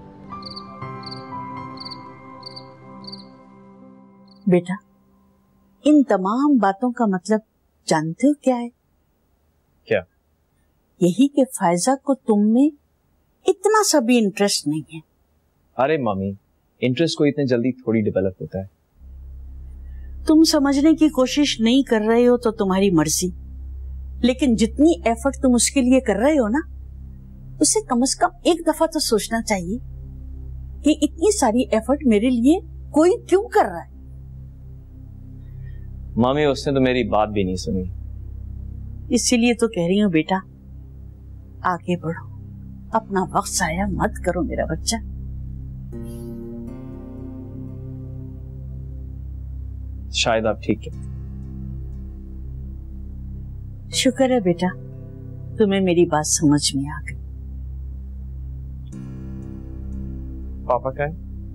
बेटा, इन तमाम बातों का मतलब जानते हो क्या है? क्या? यही कि फायजा को तुम में इतना सा भी इंटरेस्ट नहीं है। अरे मम्मी, इंटरेस्ट को इतने जल्दी थोड़ी डेवलप होता है। तुम समझने की कोशिश नहीं कर रहे हो तो तुम्हारी मर्जी, लेकिन जितनी एफर्ट तुम उसके लिए कर रहे हो ना, उसे कम से कम एक दफा तो सोचना चाहिए कि इतनी सारी एफर्ट मेरे लिए कोई क्यों कर रहा है। मम्मी, उसने तो मेरी बात भी नहीं सुनी। इसीलिए तो कह रही हूँ बेटा, आगे बढ़ो, अपना वक्त जाया मत करो मेरा बच्चा। शायद आप ठीक है। शुक्र है बेटा, तुम्हें मेरी बात समझ में आ गई। पापा का है?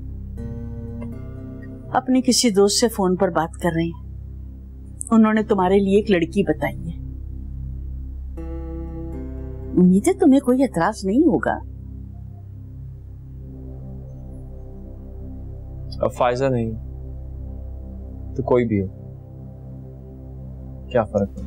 अपने किसी दोस्त से फोन पर बात कर रहे हैं। उन्होंने तुम्हारे लिए एक लड़की बताई है। उम्मीद है तुम्हें कोई एतराज नहीं होगा। अब फायजा नहीं तो कोई भी हो, क्या फर्क पड़ता?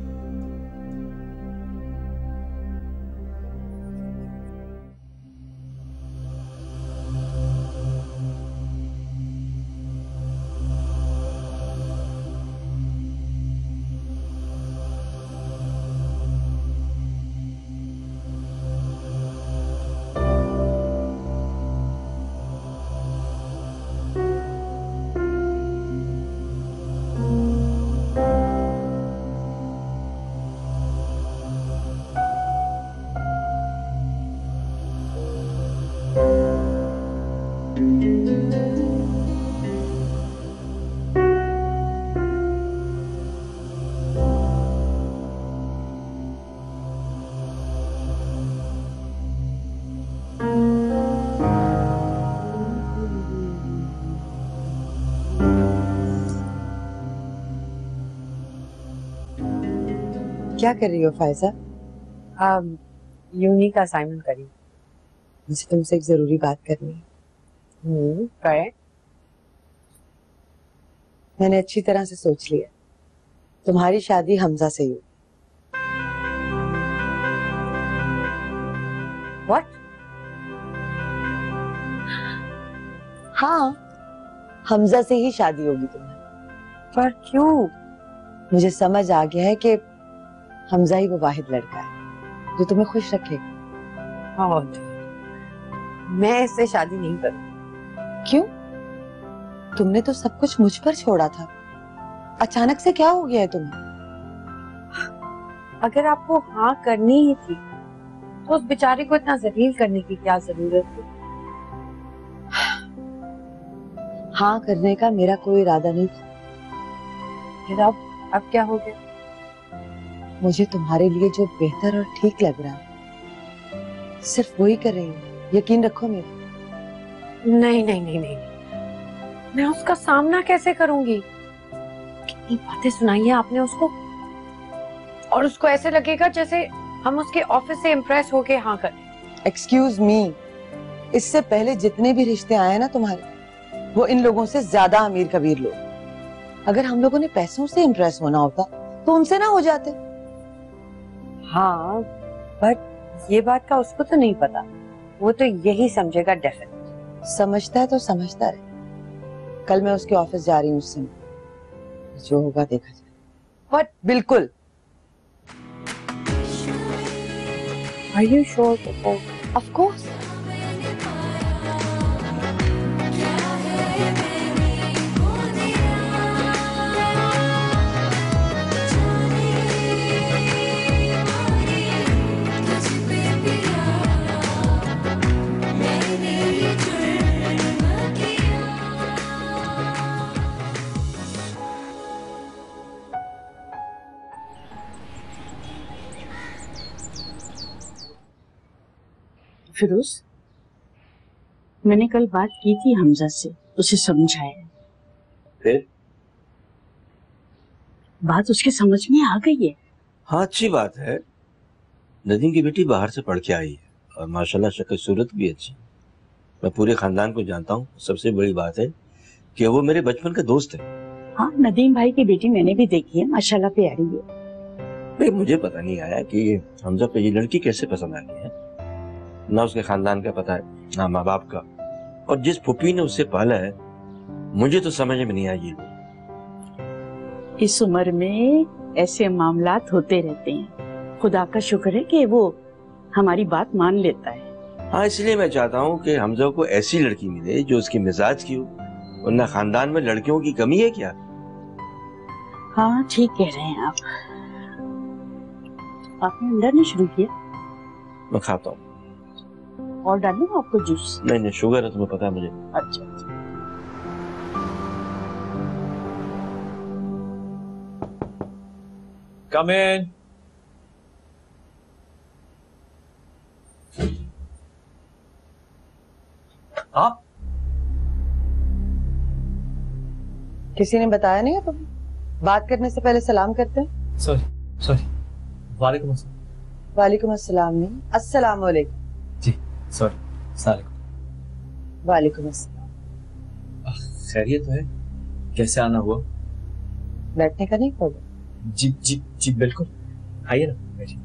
क्या कर रही हो फायजा? um, यूनी का असाइनमेंट करी। मुझे तुमसे एक जरूरी बात करनी है। हम्म, करे। मैंने अच्छी तरह से सोच लिया, तुम्हारी शादी हमजा से ही हो। What? हाँ, हमजा से ही शादी होगी तुम्हारी। पर क्यों? मुझे समझ आ गया है कि हमजा ही वो वाहिद लड़का है जो तुम्हें खुश रखेगा। हाँ, मैं इससे शादी नहीं करूँ। क्यों? तुमने तो सब कुछ मुझ पर छोड़ा था, अचानक से क्या हो गया है तुम्हें? अगर आपको हाँ करनी ही थी तो उस बेचारे को इतना जलील करने की क्या जरूरत थी? हाँ करने का मेरा कोई इरादा नहीं था। फिर अब अब क्या हो गया? मुझे तुम्हारे लिए जो बेहतर और ठीक लग रहा है सिर्फ वही कर रही हूँ, यकीन रखो मेरा। नहीं नहीं नहीं नहीं मैं उसका सामना कैसे करूंगी? कितनी बातें सुनाई है आपने उसको, और उसको ऐसे लगेगा जैसे हम उसके ऑफिस से इम्प्रेस होके हाँ कर। एक्सक्यूज मी, इससे पहले जितने भी रिश्ते आए ना तुम्हारे, वो इन लोगों से ज्यादा अमीर कबीर लोग। अगर हम लोगों ने पैसों से इम्प्रेस होना होता तो उनसे ना हो जाते। हाँ, बट ये बात का उसको तो नहीं पता, वो तो यही समझेगा डेफिनेट। समझता है तो समझता रहे। कल मैं उसके ऑफिस जा रही हूँ, उससे जो होगा देखा जाए। बट बिल्कुल। Are you sure? Of course. Firoz, मैंने कल बात की थी हमजा से, उसे समझाया। फिर बात उसके समझ में आ गई है। हाँ, अच्छी बात है। नदीम की बेटी बाहर से पढ़ के आई है और माशाल्लाह शक्ल सूरत भी अच्छी। मैं पूरे खानदान को जानता हूँ। सबसे बड़ी बात है कि वो मेरे बचपन का दोस्त है। हाँ, नदीम भाई की बेटी मैंने भी देखी है, माशाल्लाह प्यारी है। भाई मुझे पता नहीं आया कि हमजा को ये लड़की कैसे पसंद आ गई है। ना उसके खानदान का पता है, ना माँ बाप का, और जिस फुप्पी ने उसे पाला है मुझे तो समझ में नहीं आई। इस उम्र में ऐसे मामलात होते रहते हैं। खुदा का शुक्र है कि वो हमारी बात मान लेता है। हाँ, इसलिए मैं चाहता हूँ कि हमजा को ऐसी लड़की मिले जो उसके मिजाज की हो, वरना खानदान में लड़कियों की कमी है क्या? हाँ, ठीक कह रहे हैं आप। आपने अंदर नहीं शुरू किया? मैं खाता हूँ। और डालूं आपको जूस? नहीं नहीं, शुगर है, तुम्हें पता है मुझे। अच्छा अच्छा। Come in. आप? किसी ने बताया नहीं है तुम्हें? बात करने से पहले सलाम करते हैं। Sorry sorry. वालेकुम अस्सलाम। वालेकुम अस्सलाम नहीं, अस्सलाम वालेकुम। जी सॉरी। सलाम। वालेकुम अस्सलाम। खैरियत है? कैसे आना हुआ? बैठने का नहीं होगा? जी जी जी बिल्कुल, आइए ना बैठिए।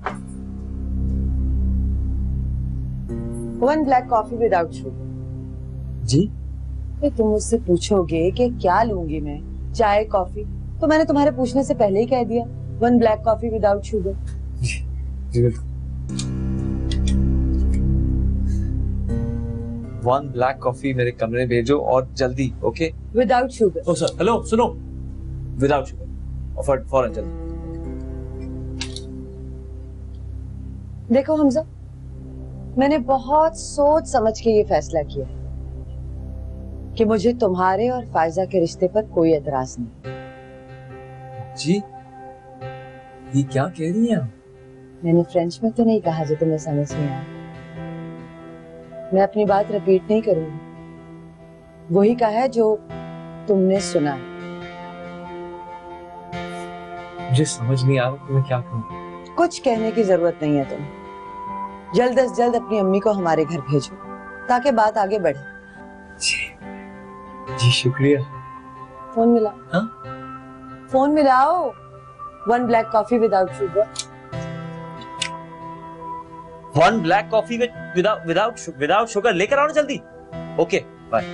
One black coffee without sugar. जी? तुम मुझसे पूछोगे कि क्या लूंगी मैं, चाय कॉफी, तो मैंने तुम्हारे पूछने से पहले ही कह दिया one black coffee without sugar. जी जी बिल्कुल। वन ब्लैक कॉफी मेरे कमरे भेजो और जल्दी। ओके? Without sugar. ओ सर, हेलो सुनो, विदाउट शुगर और फौरन जल्दी। देखो हमजा, मैंने बहुत सोच समझ के ये फैसला किया कि मुझे तुम्हारे और फायजा के रिश्ते पर कोई एतराज नहीं। जी, ये क्या कह रही हैं आप? मैंने फ्रेंच में तो नहीं कहा जो तुम्हें समझ में आया। मैं अपनी बात रिपीट नहीं करूंगी, वही कहा है जो तुमने सुना। मुझे समझ नहीं आ रहा कि मैं क्या कहूँ। कुछ कहने की जरूरत नहीं है तुम्हें। जल्द से जल्द अपनी अम्मी को हमारे घर भेजो ताकि बात आगे बढ़े। जी जी शुक्रिया। फोन मिला? हाँ? फोन मिलाओ। One black coffee without sugar. One black coffee without without without sugar लेकर आओ ना जल्दी। Okay bye.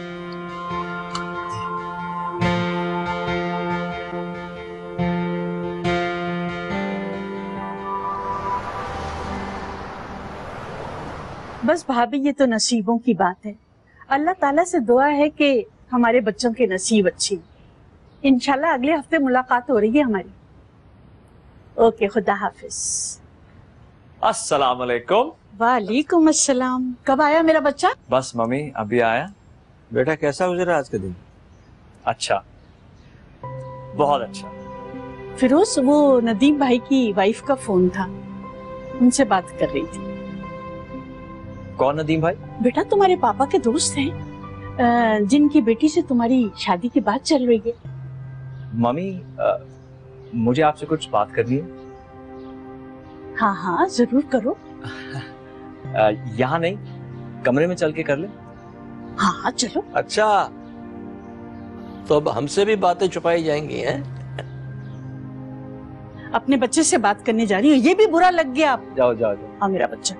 बस भाभी ये तो नसीबों की बात है। अल्लाह ताला से दुआ है कि हमारे बच्चों के नसीब अच्छी। इंशाल्लाह अगले हफ्ते मुलाकात हो रही है हमारी। ओके खुदा हाफिज। अस्सलाम वालेकुम। वालेकुम अस्सलाम। कब आया मेरा बच्चा? बस मम्मी अभी आया। बेटा कैसा गुजरा आज का दिन? अच्छा बहुत अच्छा। फिरोज वो नदीम भाई की वाइफ का फोन था, उनसे बात कर रही थी। कौन नदीम भाई? बेटा तुम्हारे पापा के दोस्त हैं जिनकी बेटी से तुम्हारी शादी की बात चल रही है। मम्मी मुझे आपसे कुछ बात करनी है। हाँ हाँ जरूर करो। यहाँ नहीं कमरे में चल के कर ले। हाँ हाँ चलो। अच्छा तो अब हमसे भी बातें छुपाई जाएंगी हैं? अपने बच्चे से बात करने जा रही हो, ये भी बुरा लग गया आप? जाओ जाओ जाओ। हाँ मेरा बच्चा।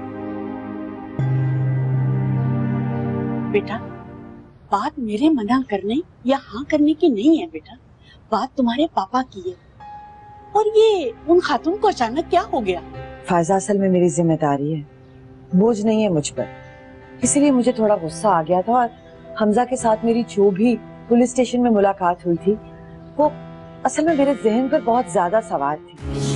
बेटा बात मेरे मना करने या हाँ करने की नहीं है बेटा, बात तुम्हारे पापा की है। और ये उन खातून को अचानक क्या हो गया? फायजा असल में मेरी जिम्मेदारी है, बोझ नहीं है मुझ पर, इसलिए मुझे थोड़ा गुस्सा आ गया था। और हमजा के साथ मेरी जो भी पुलिस स्टेशन में मुलाकात हुई थी वो असल में मेरे जहन पर बहुत ज्यादा सवार थी।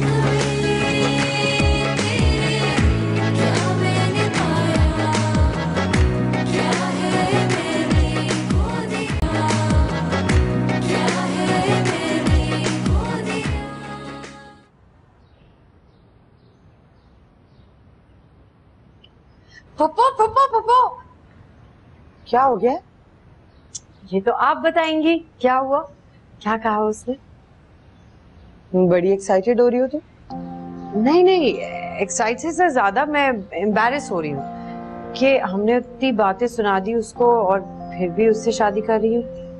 पप्पो पप्पो पप्पो क्या हो गया? ये तो आप बताएंगी क्या हुआ, क्या कहा उसने? बड़ी एक्साइटेड हो रही हो तुम? नहीं नहीं एक्साइटेड से ज्यादा मैं एम्बैरेस हो रही हूँ कि हमने इतनी बातें सुना दी उसको और फिर भी उससे शादी कर रही हूँ।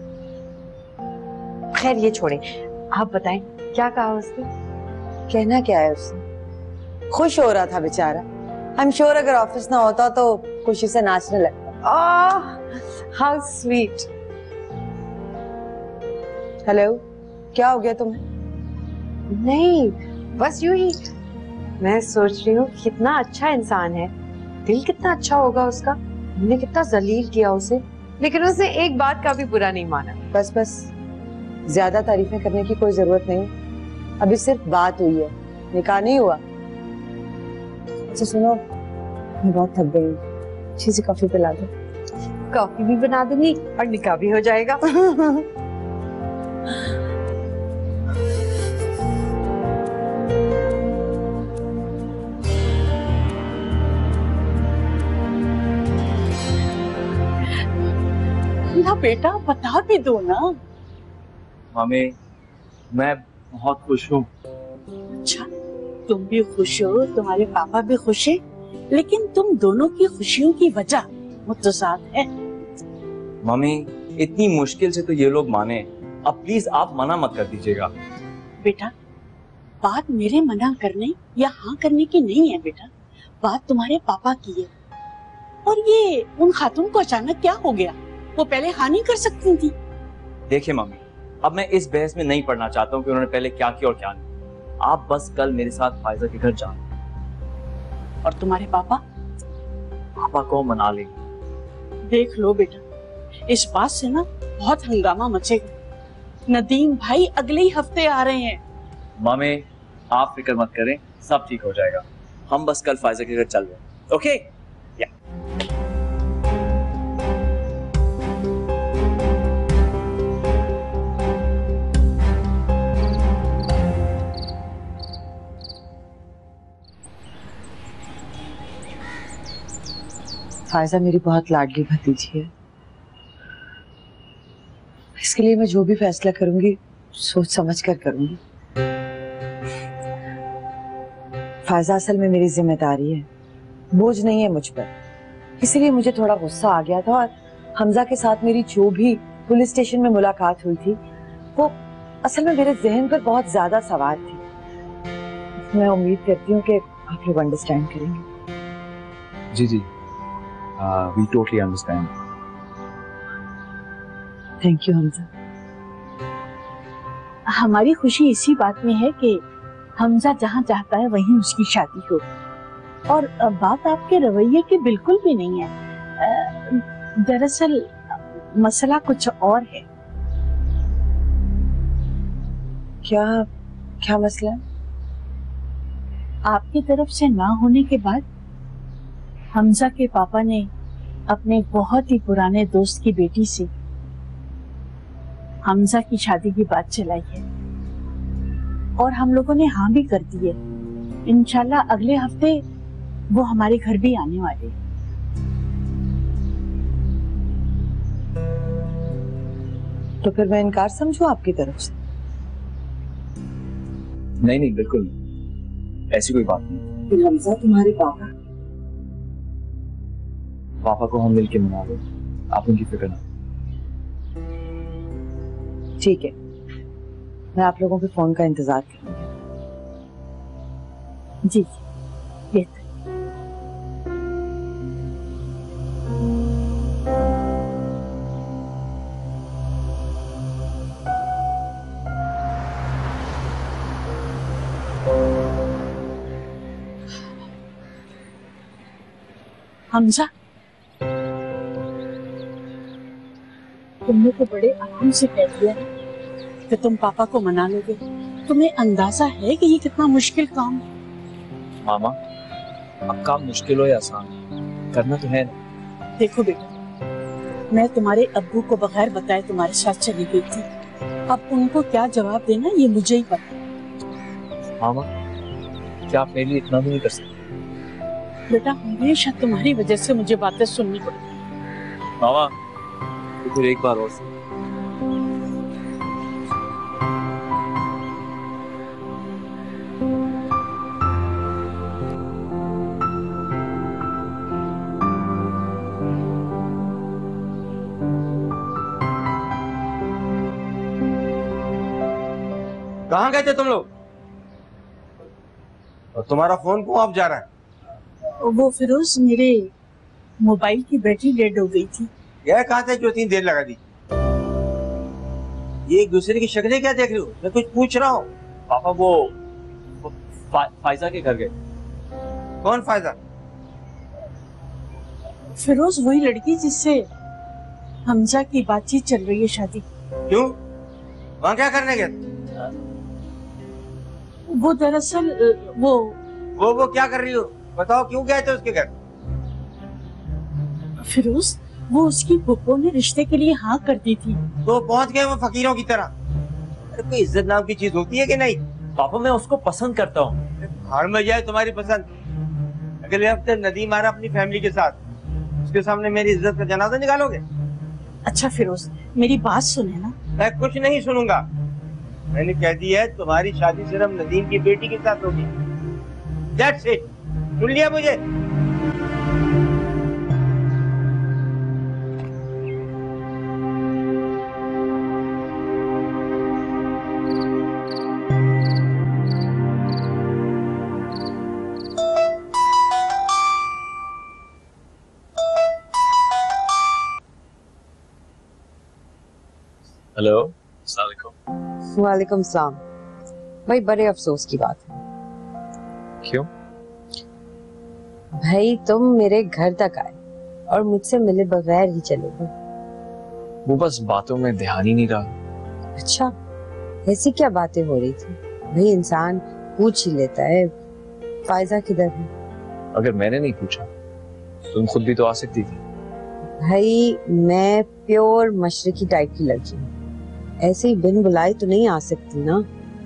खैर ये छोड़े, आप बताएं क्या कहा उसने? कहना क्या है उसने? खुश हो रहा था बेचारा। आई एम श्योर अगर ऑफिस ना होता तो खुशी से नाचने लगता। Oh how sweet. हेलो क्या हो गया तुम्हें? नहीं बस यूं ही मैं सोच रही हूँ कितना अच्छा इंसान है, दिल कितना अच्छा होगा उसका। हमने कितना जलील किया उसे, लेकिन उसने एक बात का भी बुरा नहीं माना। बस बस ज्यादा तारीफें करने की कोई जरूरत नहीं, अभी सिर्फ बात हुई है, निकाह नहीं हुआ। अच्छा सुनो, मैं बहुत थक गई हूँ, अच्छी सी कॉफी पिला दो। कॉफी भी बना दूंगी और निकाह भी हो जाएगा। ना बेटा बता भी दो ना। मम्मी मैं बहुत खुश हूँ। अच्छा तुम भी खुश हो, तुम्हारे पापा भी खुश हैं, लेकिन तुम दोनों की खुशियों की वजह मुतज़ाद है। मम्मी इतनी मुश्किल से तो ये लोग माने, अब प्लीज आप मना मत कर दीजिएगा। बेटा बात मेरे मना करने या हाँ करने की नहीं है बेटा, बात तुम्हारे पापा की है। और ये उन खातून को अचानक क्या हो गया, वो पहले हाँ नहीं कर सकती थी? देखिए मम्मी अब मैं इस बहस में नहीं पढ़ना चाहता हूँ कि उन्होंने पहले क्या किया और क्या नहीं। आप बस कल मेरे साथ फायजा के घर जाओ। और तुम्हारे पापा? पापा को मना लेंगे। देख लो बेटा इस बात से ना बहुत हंगामा मचेगा। नदीम भाई अगले ही हफ्ते आ रहे हैं। मम्मी आप फिक्र मत करें, सब ठीक हो जाएगा। हम बस कल फायजा के घर चल रहे हैं। ओके या फायजा मेरी बहुत लाडली भतीजी है, इसके लिए मैं जो भी फैसला करूंगी सोच समझ कर करूंगी। फायजा असल में मेरी जिम्मेदारी है, बोझ नहीं है मुझ पर। इसीलिए मुझे थोड़ा गुस्सा आ गया था और हमजा के साथ मेरी जो भी पुलिस स्टेशन में मुलाकात हुई थी वो असल में मेरे जहन पर बहुत ज्यादा सवार थी। मैं उम्मीद करती हूँ कि आप लोग अंडरस्टैंड करेंगे। जी जी, we totally understand. Thank you Hamza. हमारी खुशी इसी बात में है कि हमजा जहाँ चाहता है वहीं उसकी शादी हो, और बात आपके रवैये की बिल्कुल भी नहीं है। दरअसल मसला कुछ और है। क्या क्या मसला है? आपकी तरफ से ना होने के बाद हमजा के पापा ने अपने बहुत ही पुराने दोस्त की बेटी से हमजा की शादी की बात चलाई है और हम लोगों ने हाँ भी कर दी है। इंशाल्लाह अगले हफ्ते वो हमारे घर भी आने वाले। तो फिर मैं इनकार समझूं आपकी तरफ से? नहीं नहीं, बिल्कुल नहीं, ऐसी कोई बात नहीं। फिर हमजा तुम्हारे पापा पापा को हम मिलके मना लो, आप उनकी फिक्र ना। ठीक है, मैं आप लोगों के फोन का इंतजार करूंगी। जी जी, हमजा तुमने तो बड़े आराम से कह दिया कि तुम पापा को मना लोगे। तुम्हें अंदाजा है कि ये कितना मुश्किल काम है? मामा, अब काम मुश्किल हो या आसान, करना तो है ना। देखो बेटा, मैं तुम्हारे अब्बू को बगैर बताए तुम्हारे साथ चली गई थी। अब उनको क्या जवाब देना ये मुझे ही पता। मामा, क्या आप मेरे लिए इतना भी नहीं कर सकते? बेटा, हमेशा तुम्हारी वजह से मुझे बातें सुननी पड़ती। मामा, तो फिर एक बार और सुन। कहाँ गए थे तुम लोग? और तुम्हारा फोन क्यों ऑफ जा रहा है? वो फिरोज, मेरे मोबाइल की बैटरी डेड हो गई थी। यह कहाँ से जो तीन देर लगा दी? ये एक दूसरे की शक्लें क्या देख रहे हो? मैं कुछ पूछ रहा हूँ। पापा वो, वो फा, फायजा के घर गए। कौन फायजा? फिरोज, वही लड़की जिससे हमजा की बातचीत चल रही है शादी। क्यों? वहाँ क्या करने गए? वो दरअसल वो वो वो क्या कर रही हो? बताओ, क्यों गए थे उसके घर? फिरोज, वो उसकी फूफो ने रिश्ते के लिए हाँ कर दी थी। तो पहुंच गए वो फकीरों की तरह। अरे कोई इज्जत नाम की चीज होती है कि नहीं? पापा, मैं उसको पसंद करता हूँ। हार में जाए तुम्हारी पसंद। अगले हफ्ते नदीम आ रहा अपनी फैमिली के साथ, उसके सामने मेरी इज्जत का जनाजा निकालोगे? अच्छा फिरोज, मेरी बात सुने ना। मैं कुछ नहीं सुनूंगा। मैंने कह दिया है तुम्हारी शादी सिर्फ नदीम की बेटी के साथ होगी। That's it. सुन लिया मुझे? हेलो। वालेकुम सलाम। भाई, बड़े अफसोस की बात है। क्यों? भाई, तुम मेरे घर तक आए और मुझसे मिले बगैर ही चले गए। वो बस बातों में ध्यान ही नहीं रहा। अच्छा, ऐसी क्या बातें हो रही थी? भाई, इंसान पूछ ही लेता है फायजा किधर है। अगर मैंने नहीं पूछा तुम खुद भी तो आ सकती थी। भाई, मैं प्योर मशरकी टाइप की लड़की हूँ, ऐसे ही बिन बुलाए तो नहीं आ सकती ना।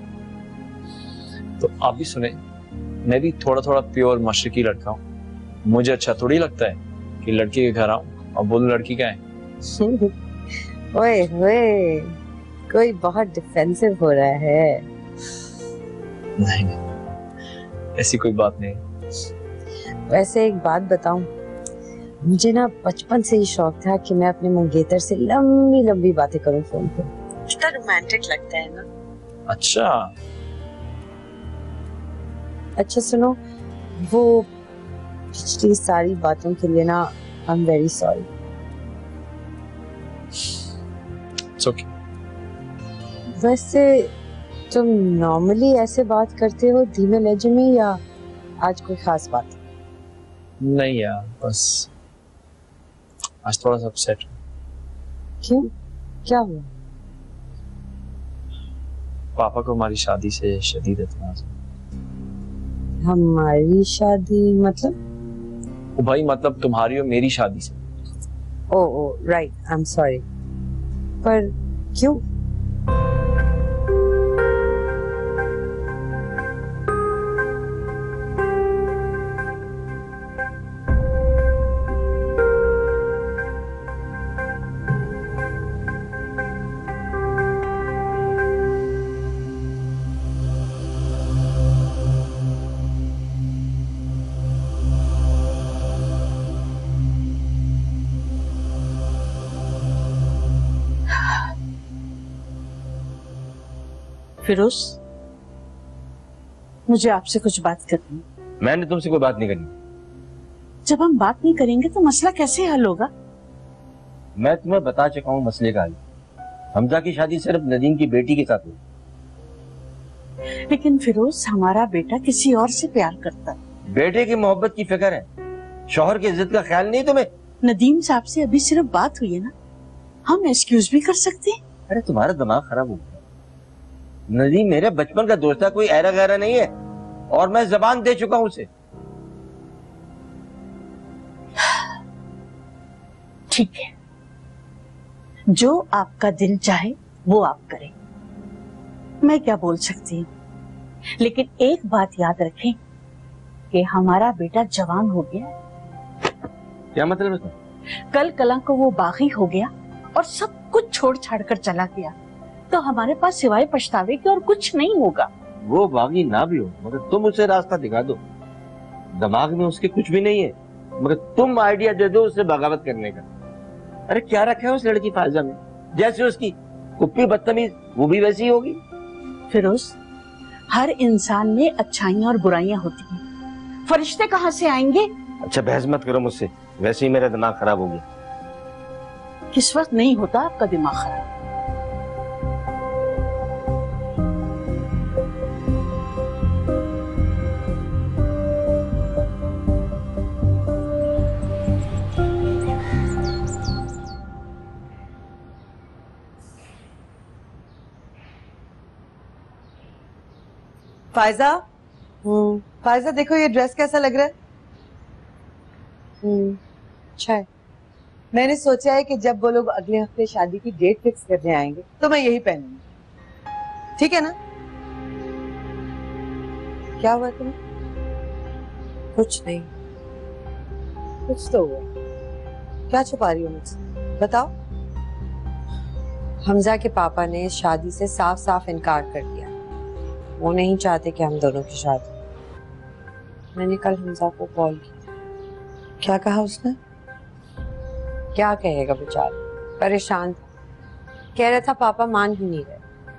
तो आप भी सुने, मैं भी थोड़ा थोड़ा प्योर मशरकी लड़का हूँ। मुझे अच्छा थोड़ी लगता है कि लड़की के घर आऊं और बोलूं लड़की क्या है। ओए ओए, कोई बहुत डिफेंसिव हो रहा है। नहीं नहीं, ऐसी कोई बात नहीं। वैसे एक बात बताऊं, मुझे ना बचपन से ही शौक था कि मैं अपने मंगेतर से लंबी लंबी बातें करूं फोन पे। कितना रोमांटिक लगता है ना। अच्छा अच्छा सुनो, वो पिछली सारी बातों के लिए ना I am very sorry. It's okay. वैसे तुम नॉर्मली ऐसे बात करते हो धीमे लहजे में, या आज कोई खास बात? नहीं यार, बस आज थोड़ा सा अपसेट हूँ। क्यों, क्या हुआ? पापा को हमारी शादी से शदीद एतराज है। हमारी शादी मतलब? ओ भाई, मतलब तुम्हारी और मेरी शादी से। Oh oh right, I am sorry. पर क्यों? फिरोज, मुझे आपसे कुछ बात करनी है। मैंने तुमसे कोई बात नहीं करनी। जब हम बात नहीं करेंगे तो मसला कैसे हल होगा? मैं तुम्हें बता चुका हूँ मसले का हल। हमजा की शादी सिर्फ नदीम की बेटी के साथ हुई। लेकिन फिरोज, हमारा बेटा किसी और से प्यार करता है। बेटे की मोहब्बत की फिक्र है, शौहर की इज्जत का ख्याल नहीं तुम्हें? नदीम साहब से अभी सिर्फ बात हुई है ना, हम एक्सक्यूज भी कर सकते हैं। अरे तुम्हारा दिमाग खराब हो गया। नदीम मेरे बचपन का दोस्त है, कोई ऐरा गैरा नहीं है, और मैं जबान दे चुका हूं उसे। ठीक है, जो आपका दिल चाहे वो आप करें, मैं क्या बोल सकती हूँ। लेकिन एक बात याद रखें कि हमारा बेटा जवान हो गया। क्या मतलब है? कल कला को वो बागी हो गया और सब कुछ छोड़ छाड़ कर चला गया, तो हमारे पास सिवाय पछतावे के और कुछ नहीं होगा। वो बागी ना भी हो, मगर तुम उसे रास्ता दिखा दो। दिमाग में उसके कुछ भी नहीं है, मगर तुम आइडिया दे दो उसे बगावत करने का। अरे क्या रखा है उस लड़की फायजा में? जैसे उसकी कुप्पी बदतमीज, वो भी वैसी होगी। फिरोज, हर इंसान में अच्छाइयां और बुराइयां होती हैं, फरिश्ते कहाँ से आएंगे? अच्छा बहस मत करो मुझसे, वैसे ही मेरा दिमाग खराब हो गया। किस वक्त नहीं होता आपका दिमाग खराब? फायजा, फायजा देखो ये ड्रेस कैसा लग रहा है? अच्छा है। मैंने सोचा है कि जब वो लोग अगले हफ्ते शादी की डेट फिक्स करने आएंगे तो मैं यही पहनूंगी, ठीक है ना? क्या हुआ तुम्हें? कुछ नहीं। कुछ तो हुआ। क्या छुपा रही हो मुझसे, बताओ। हमजा के पापा ने शादी से साफ साफ इनकार कर दिया। वो नहीं चाहते कि हम दोनों की शादी। मैंने कल हमजा को कॉल किया। क्या कहा उसने? क्या कहेगा बेचारा, परेशान था। कह रहा था पापा मान ही नहीं रहे।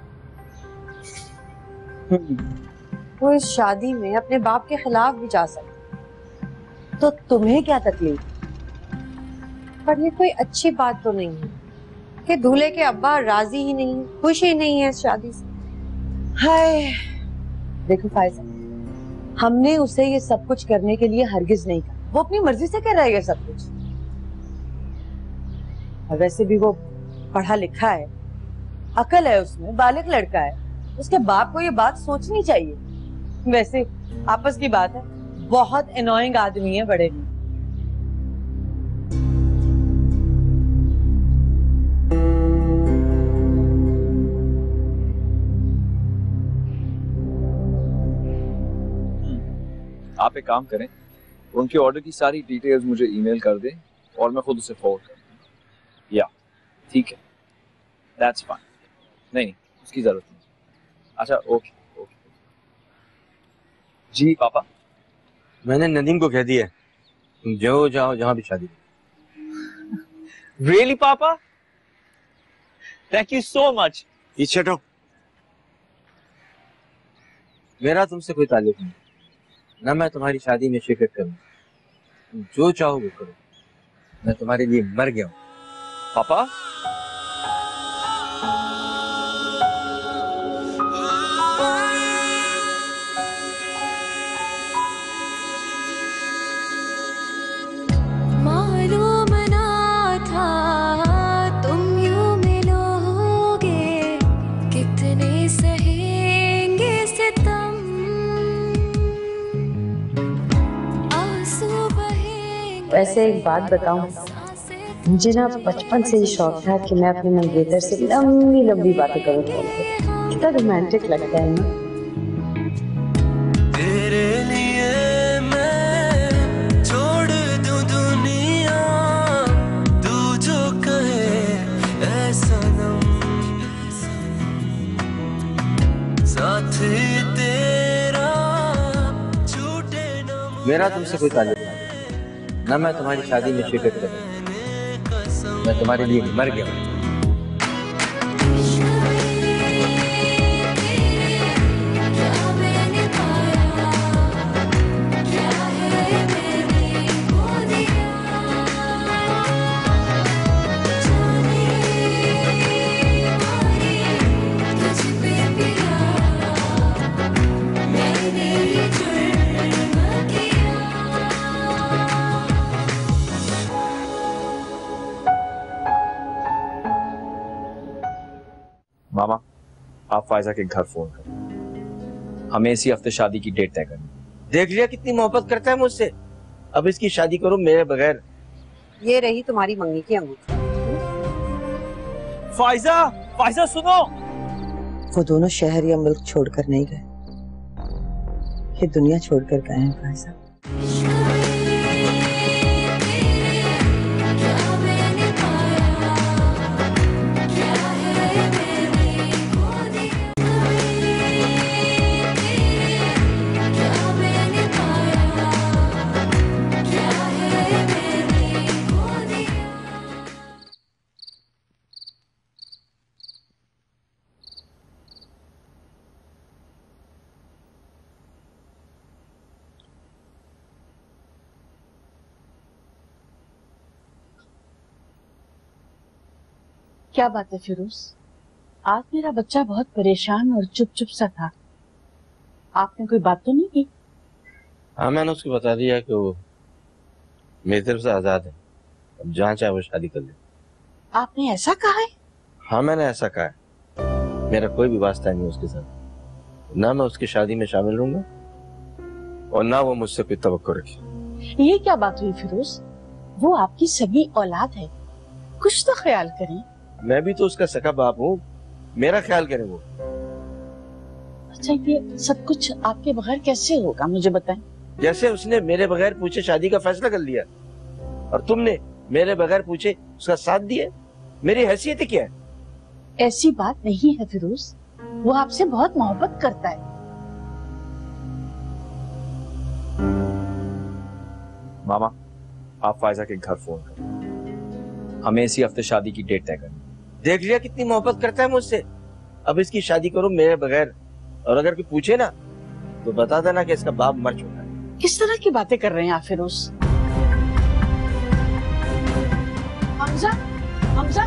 वो इस शादी में अपने बाप के खिलाफ भी जा सकते। तो तुम्हें क्या तकलीफ? पर ये कोई अच्छी बात तो नहीं है कि दूल्हे के अब्बा राजी ही नहीं, खुश ही नहीं है इस शादी से। हाय देखो फायजा, हमने उसे ये सब कुछ करने के लिए हरगिज नहीं कहा। वो अपनी मर्जी से कर रहा है ये सब कुछ। और वैसे भी वो पढ़ा लिखा है, अकल है उसमें, बालिग लड़का है। उसके बाप को ये बात सोचनी चाहिए। वैसे आपस की बात है, बहुत एनोइंग आदमी है बड़े भी। आप एक काम करें, उनके ऑर्डर की सारी डिटेल्स मुझे ईमेल कर दें और मैं खुद उसे फॉरवर्ड कर दूंगा। या ठीक है, दैट्स फाइन। नहीं नहीं, उसकी जरूरत नहीं। अच्छा ओके ओके। जी पापा। मैंने नदीम को कह दिया तुम जो जाओ जहां भी शादी। Really papa? Thank you so much. पीछे हटो। मेरा तुमसे कोई ताल्लुक नहीं, ना मैं तुम्हारी शादी में शिरकत करूँ। तुम जो चाहो वो करो, मैं तुम्हारे लिए मर गया हूँ। पापा मालूम ना था तुम यूं मिलोगे, कितने सहेंगे सितम, आंसू बहेंगे। वैसे एक बात बताऊं, मुझे ना बचपन से ही शौक था कि मैं अपने मंगेतर से लंबी लंबी बातें करूं। कितना रोमांटिक लगता है ना। तेरे लिए मैं छोड़ दूं दुनिया, तू जो कहे ऐ सनम, साथ तेरा छूटे ना। मेरा तुमसे कोई ताल्लुक नहीं, ना मैं तुम्हारी शादी में शिरकत करूँ। मैं तुम्हारे लिए मर गया हूँ। मामा आप फायजा के घर फोन करो, हमें इसी हफ्ते शादी की डेट तय करनी। देख लिया कितनी मोहब्बत करता है मुझसे। अब इसकी शादी करो मेरे बगैर। ये रही तुम्हारी मंगी की अंगूठी। फायजा, फायजा सुनो। वो दोनों शहर या मुल्क छोड़कर नहीं गए, ये दुनिया छोड़कर गए हैं फायजा। क्या बात है फिरोज, आज मेरा बच्चा बहुत परेशान और चुप चुप सा था। आपने कोई बात तो नहीं की? हाँ मैंने उसको बता दिया कि वो मेरी तरफ से आजाद है, अब जहाँ चाहे वो शादी कर ले। आपने ऐसा कहा है? हाँ मैंने ऐसा कहा है। मेरा कोई भी वास्ता नहीं उसके साथ, ना मैं उसकी शादी में शामिल रहूंगा और ना वो मुझसे कोई तवक्को रखे। ये क्या बात हुई फिरोज, वो आपकी सगी औलाद है, कुछ तो ख्याल करें। मैं भी तो उसका सगा बाप हूँ, मेरा ख्याल करे वो। अच्छा ये सब कुछ आपके बगैर कैसे होगा, मुझे बताएं। जैसे उसने मेरे बगैर पूछे शादी का फैसला कर लिया और तुमने मेरे बगैर पूछे उसका साथ दिया। मेरी हैसियत क्या है? ऐसी बात नहीं है फिरोज, वो आपसे बहुत मोहब्बत करता है। मामा आप फायजा के घर फोन करो, हमें इसी हफ्ते शादी की डेट तय करनी। देख लिया कितनी मोहब्बत करता है मुझसे। अब इसकी शादी करो मेरे बगैर, और अगर कोई पूछे ना तो बता देना कि इसका बाप मर चुका है। किस तरह की बातें कर रहे हैं आप फिरोज? हमजा, हमजा,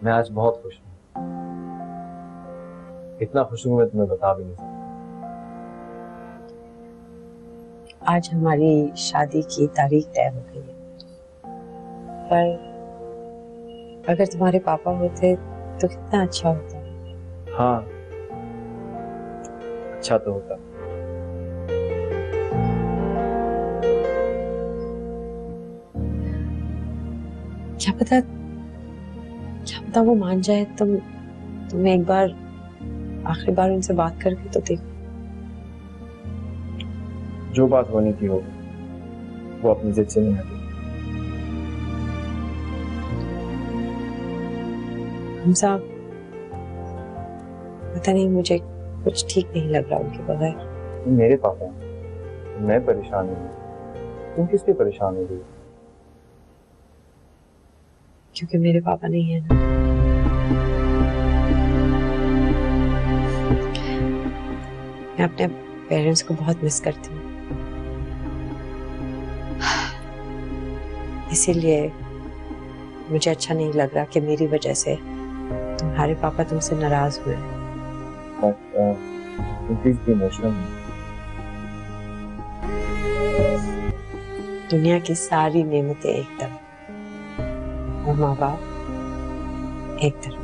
मैं आज बहुत खुश हूँ। इतना खुश हूँ मैं तुम्हें बता भी नहीं सकता। आज हमारी शादी की तारीख तय हो गई है, पर अगर तुम्हारे पापा होते तो कितना अच्छा होता। हाँ, अच्छा तो होता। क्या पता क्या पता वो मान जाए। तुम तुम्हें एक बार आखिरी बार उनसे बात करके तो देखो। जो बात होनी थी हो, वो अपनी जिद से नहीं हटी। हम साहब, पता नहीं मुझे कुछ ठीक नहीं लग रहा उनके बगैर। मेरे पापा हैं, मैं परेशान हूँ, तुम किस लिए परेशान हो रही हो? क्योंकि मेरे पापा नहीं है ना। मैं अपने पेरेंट्स को बहुत मिस करती हूँ, इसीलिए मुझे अच्छा नहीं लग रहा कि मेरी वजह से तुम्हारे पापा तुमसे नाराज हुए हैं। दुनिया की सारी नेमतें एक तरफ और माँ बाप एक तरफ।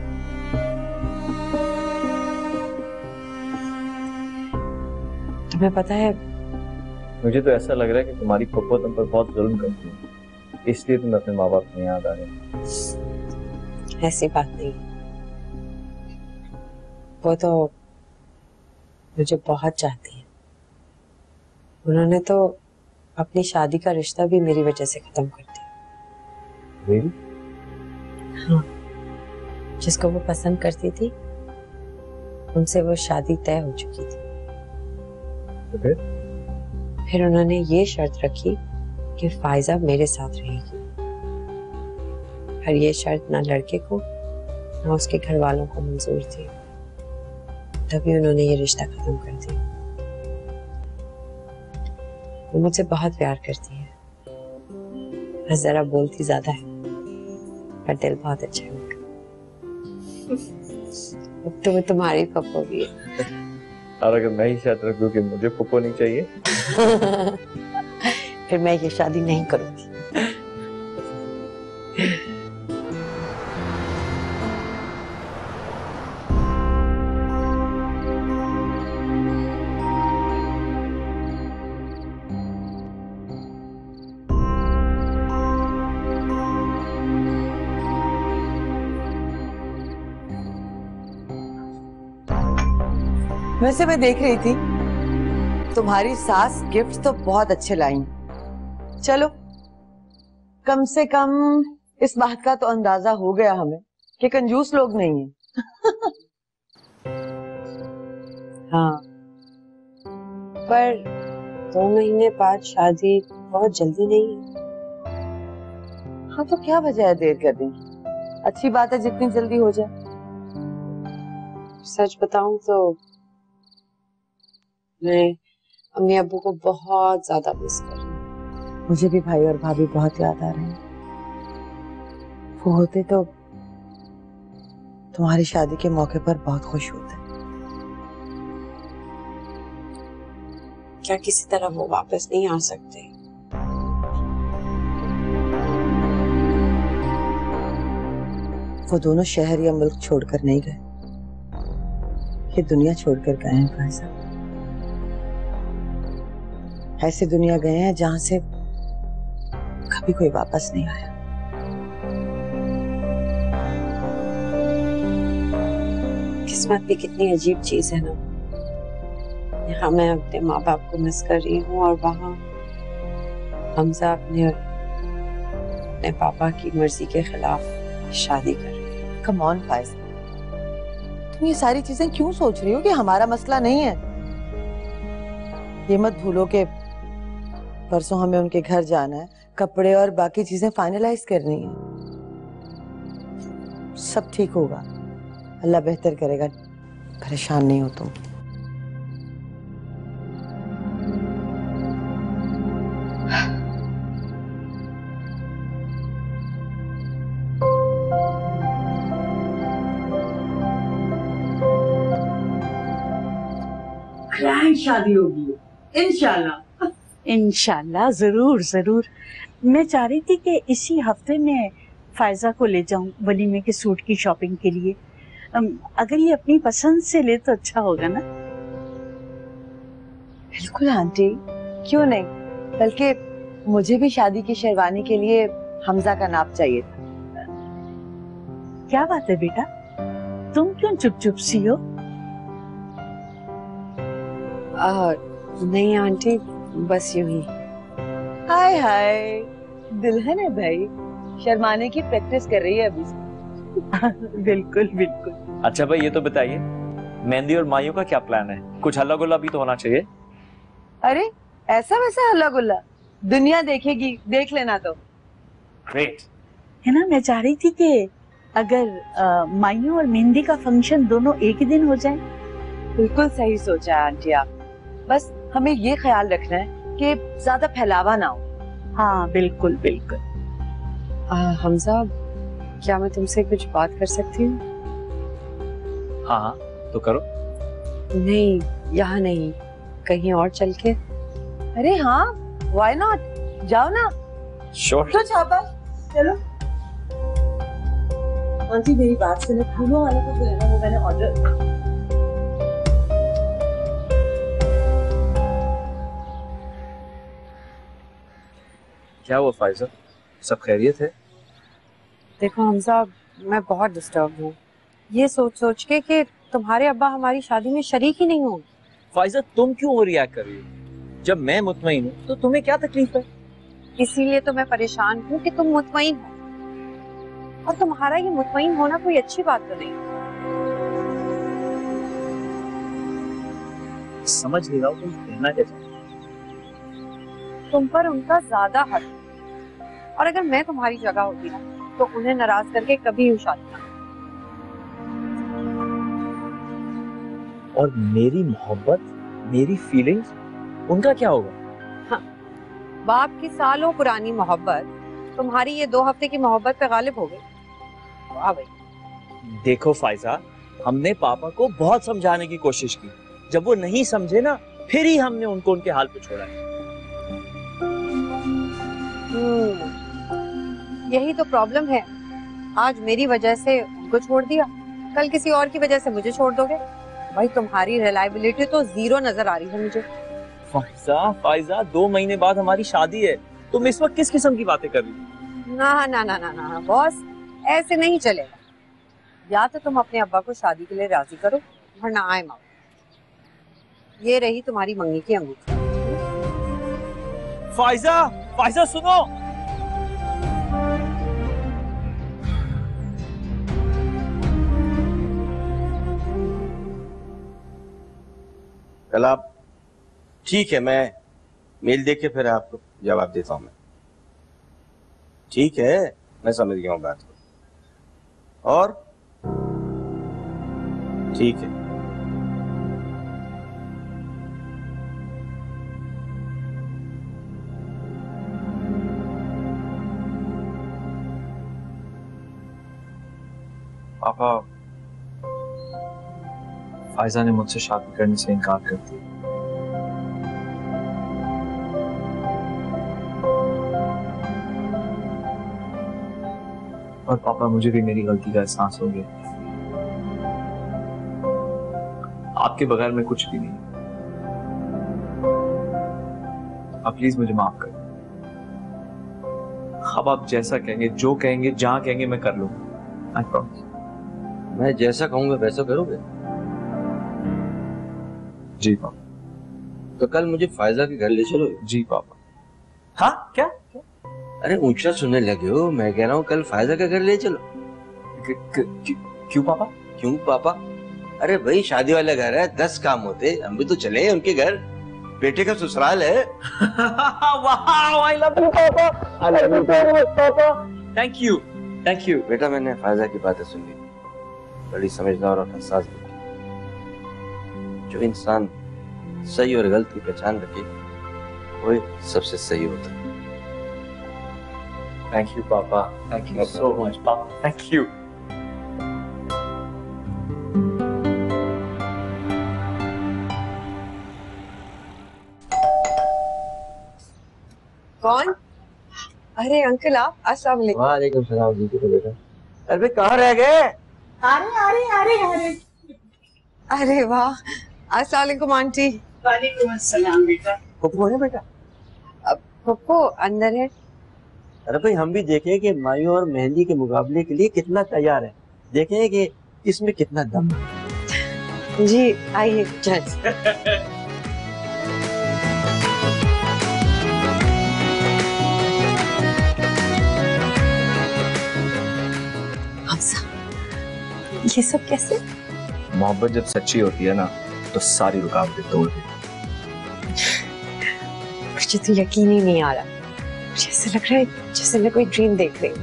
तुम्हें पता है, मुझे तो ऐसा लग रहा है कि तुम्हारी पप्पो तुम पर बहुत जुल्म करती है, इसलिए तुम अपने माँ बाप को याद आ रहे हो। ऐसी बात नहीं, वो तो मुझे बहुत चाहती है। उन्होंने तो अपनी शादी का रिश्ता भी मेरी वजह से खत्म कर दिया। Really? हाँ, जिसको वो पसंद करती थी उनसे वो शादी तय हो चुकी थी। तो फिर? फिर उन्होंने ये शर्त रखी कि फाइजा मेरे साथ रहेगी, और ये शर्त ना लड़के को ना उसके घर वालों को मंजूर थी। तभी उन्होंने ये रिश्ता खत्म कर दिया। वो मुझसे बहुत प्यार करती है, बस जरा बोलती ज्यादा है, पर दिल बहुत अच्छा है उनका। अब तो वो तुम्हारी पप्पो भी है। और अगर मैं ही शर्त रख दूं कि मुझे पप्पो नहीं चाहिए फिर मैं ये शादी नहीं करूंगी। वैसे मैं देख रही थी तुम्हारी सास गिफ्ट तो बहुत अच्छे लाई। चलो, कम से कम इस बात का तो अंदाजा हो गया हमें कि कंजूस लोग नहीं हैं। हाँ, पर दो महीने बाद शादी बहुत जल्दी नहीं है। हाँ, तो क्या वजह है देर करने की? अच्छी बात है जितनी जल्दी हो जाए। सच बताऊं तो मैं अम्मी अब्बू को बहुत ज्यादा मिस कर रही हूँ। मुझे भी भाई और भाभी बहुत याद आ रहे हैं। वो होते तो तुम्हारी शादी के मौके पर बहुत खुश होते। क्या किसी तरह वो वापस नहीं आ सकते? वो दोनों शहर या मुल्क छोड़कर नहीं गए, ये दुनिया छोड़कर गए हैं फाइजा। ऐसी दुनिया गए हैं जहां से कभी कोई वापस नहीं आया। किस्मत भी कितनी अजीब चीज है ना। यहाँ मैं अपने माँ बाप को मिस कर रही हूँ और वहाँ हमजा अपने अपने पापा की मर्जी के खिलाफ शादी कर रही है। कम ऑन फाइजा, तुम ये सारी चीजें क्यों सोच रही हो कि हमारा मसला नहीं है? ये मत भूलो कि परसों हमें उनके घर जाना है, कपड़े और बाकी चीजें फाइनलाइज करनी है। सब ठीक होगा, अल्लाह बेहतर करेगा। परेशान नहीं हो तुम। तुम्हारी शादी होगी इंशाल्लाह। इंशाल्लाह, जरूर जरूर। मैं चाह रही थी कि इसी हफ्ते में फायजा को ले जाऊं वलीमे के सूट की शॉपिंग के लिए। अगर ये अपनी पसंद से ले तो अच्छा होगा ना। बिल्कुल आंटी, क्यों नहीं, बल्कि मुझे भी शादी की शेरवानी के लिए हमजा का नाप चाहिए था। क्या बात है बेटा, तुम क्यों चुप चुप सी हो? आ, नहीं आंटी, बस यूं ही। हाय हाय, दुल्हन है भाई, शर्माने की प्रैक्टिस कर रही है अभी से। बिल्कुल बिल्कुल। अच्छा भाई, ये तो बताइए मेहंदी और मायूं का क्या प्लान है? कुछ हल्ला गुल्ला भी तो होना चाहिए। अरे ऐसा वैसा हल्ला गुल्ला दुनिया देखेगी, देख लेना तो। ग्रेट है ना। मैं चाह रही थी कि अगर मायूं और मेहंदी का फंक्शन दोनों एक ही दिन हो जाए। बिल्कुल सही सोचा है आंटी आप, बस हमें ये ख्याल रखना है कि ज्यादा फैलावा ना हो। हाँ बिल्कुल बिल्कुल। हमजा, क्या मैं तुमसे कुछ बात कर सकती हूँ? हाँ हाँ तो करो। नहीं, यहाँ नहीं, कहीं और चल के। अरे हाँ, व्हाई नॉट, जाओ ना। श्योर। तो छापा, चलो। आंटी मेरी बात सुनो, फूलों वाले को जो है ना वो मैंने ऑर्डर। क्या हुआ फाइजा, सब खैरियत है? देखो हमजा, मैं बहुत डिस्टर्ब हूँ ये सोच सोच के कि तुम्हारे अब्बा हमारी शादी में शरीक ही नहीं होंगे। फाइजा तुम क्यों वो रिएक्ट कर रही हो? जब मैं मुतमईन हूँ तो तुम्हें क्या तकलीफ है? इसीलिए तो मैं परेशान हूँ कि तुम मुतमईन हो, और तुम्हारा ये मुतमईन होना कोई अच्छी बात तो नहीं। समझ नहीं रहा हूँ तुम कहना क्या चाहती हो। तुम पर उनका ज्यादा हक है, और अगर मैं तुम्हारी जगह होती ना तो उन्हें नाराज करके कभी यूं शादी ना। और मेरी मोहब्बत, मेरी फीलिंग्स, उनका क्या होगा? हाँ, बाप की सालों पुरानी मोहब्बत तुम्हारी ये दो हफ्ते की मोहब्बत पे गालिब हो गई। वाह भाई। देखो फाइजा, हमने पापा को बहुत समझाने की कोशिश की, जब वो नहीं समझे ना फिर ही हमने उनको उनके हाल पे छोड़ा है। यही तो प्रॉब्लम है, आज मेरी वजह से उनको छोड़ दिया, कल किसी और की वजह से मुझे छोड़ दोगे। भाई तुम्हारी रिलायबिलिटी तो जीरो नजर आ रही है मुझे। फाइजा, फाइजा दो महीने बाद हमारी शादी है, तुम इस वक्त किस किस्म की बातें कर रही हो? ना ना ना ना ना बॉस, ऐसे नहीं चलेगा। या तो तुम अपने अब्बा को शादी के लिए राजी करो, वरना आए माओ। ये रही तुम्हारी मंगी की अंगूठी। फाइजा, फाइजा सुनो। कल आप, ठीक है मैं मेल देख के फिर आपको जवाब देता हूं। मैं ठीक है, मैं समझ गया हूँ बात को। और ठीक है, पापा, फाइजा ने मुझसे शादी करने से इनकार कर दिया। और पापा, मुझे भी मेरी गलती का एहसास हो गया। आपके बगैर मैं कुछ भी नहीं। आप प्लीज मुझे माफ कर। अब आप जैसा कहेंगे, जो कहेंगे, जहां कहेंगे मैं कर लूंगा। I promise. मैं जैसा कहूंगा वैसा करोगे? जी पापा। तो कल मुझे फायजा के घर ले चलो। जी पापा। हाँ क्या, क्या? अरे ऊंचा सुनने लगे हो, मैं कह रहा हूँ कल फायजा के घर ले चलो। क्यों पापा? क्यों पापा? अरे भाई शादी वाला घर है, दस काम होते, हम भी तो चले उनके घर, बेटे का ससुराल है। वाह, आई love you papa, I love you papa. Thank you, thank you. बेटा मैंने फायजा की बातें सुन ली, बड़ी समझदार और हसास बेटी। जो इंसान सही और गलत की पहचान रखे वो सबसे सही होता है। Thank you papa, thank you so much papa, thank you. कौन? अरे अंकल आप, अस्सलाम वालेकुम। वालेकुम सलाम जी के बेटा। अरे कहाँ रह गए? अरे अरे अरे अरे अरे वाह, अस्सलाम वालेकुम आंटी। वालेकुम अस्सलाम बेटा। पप्पू है बेटा? अब पप्पू अंदर है। अरे भाई हम भी देखें कि मायूं और मेहंदी के मुकाबले के लिए कितना तैयार है, देखें कि इसमें कितना दम है। जी आइए जज। हमजा, ये सब कैसे? मोहब्बत जब सच्ची होती है ना तो सारी रुकावटें तोड़ देती मुझे तो यकीन ही नहीं आ रहा, मुझे ऐसा लग रहा है जैसे मैं कोई ड्रीम देख रही हूँ।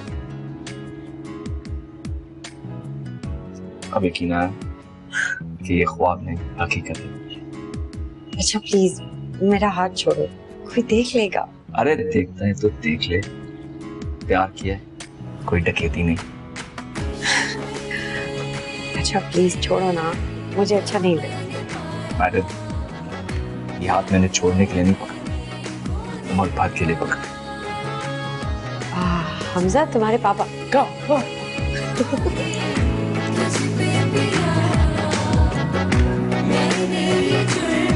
अब यकीन आया कि ये ख्वाब नहीं हकीकत है। अच्छा प्लीज मेरा हाथ छोड़ो, कोई देख लेगा। अरे देखता है तो देख ले, प्यार किया है, कोई डकैती नहीं। अच्छा प्लीज छोड़ो ना, मुझे अच्छा नहीं लगा। मैडम ये हाथ मैंने छोड़ने के लिए नहीं पकड़ा, मोहब्बत के लिए पकड़ा। हमजा तुम्हारे पापा का मैंने ये जुर्म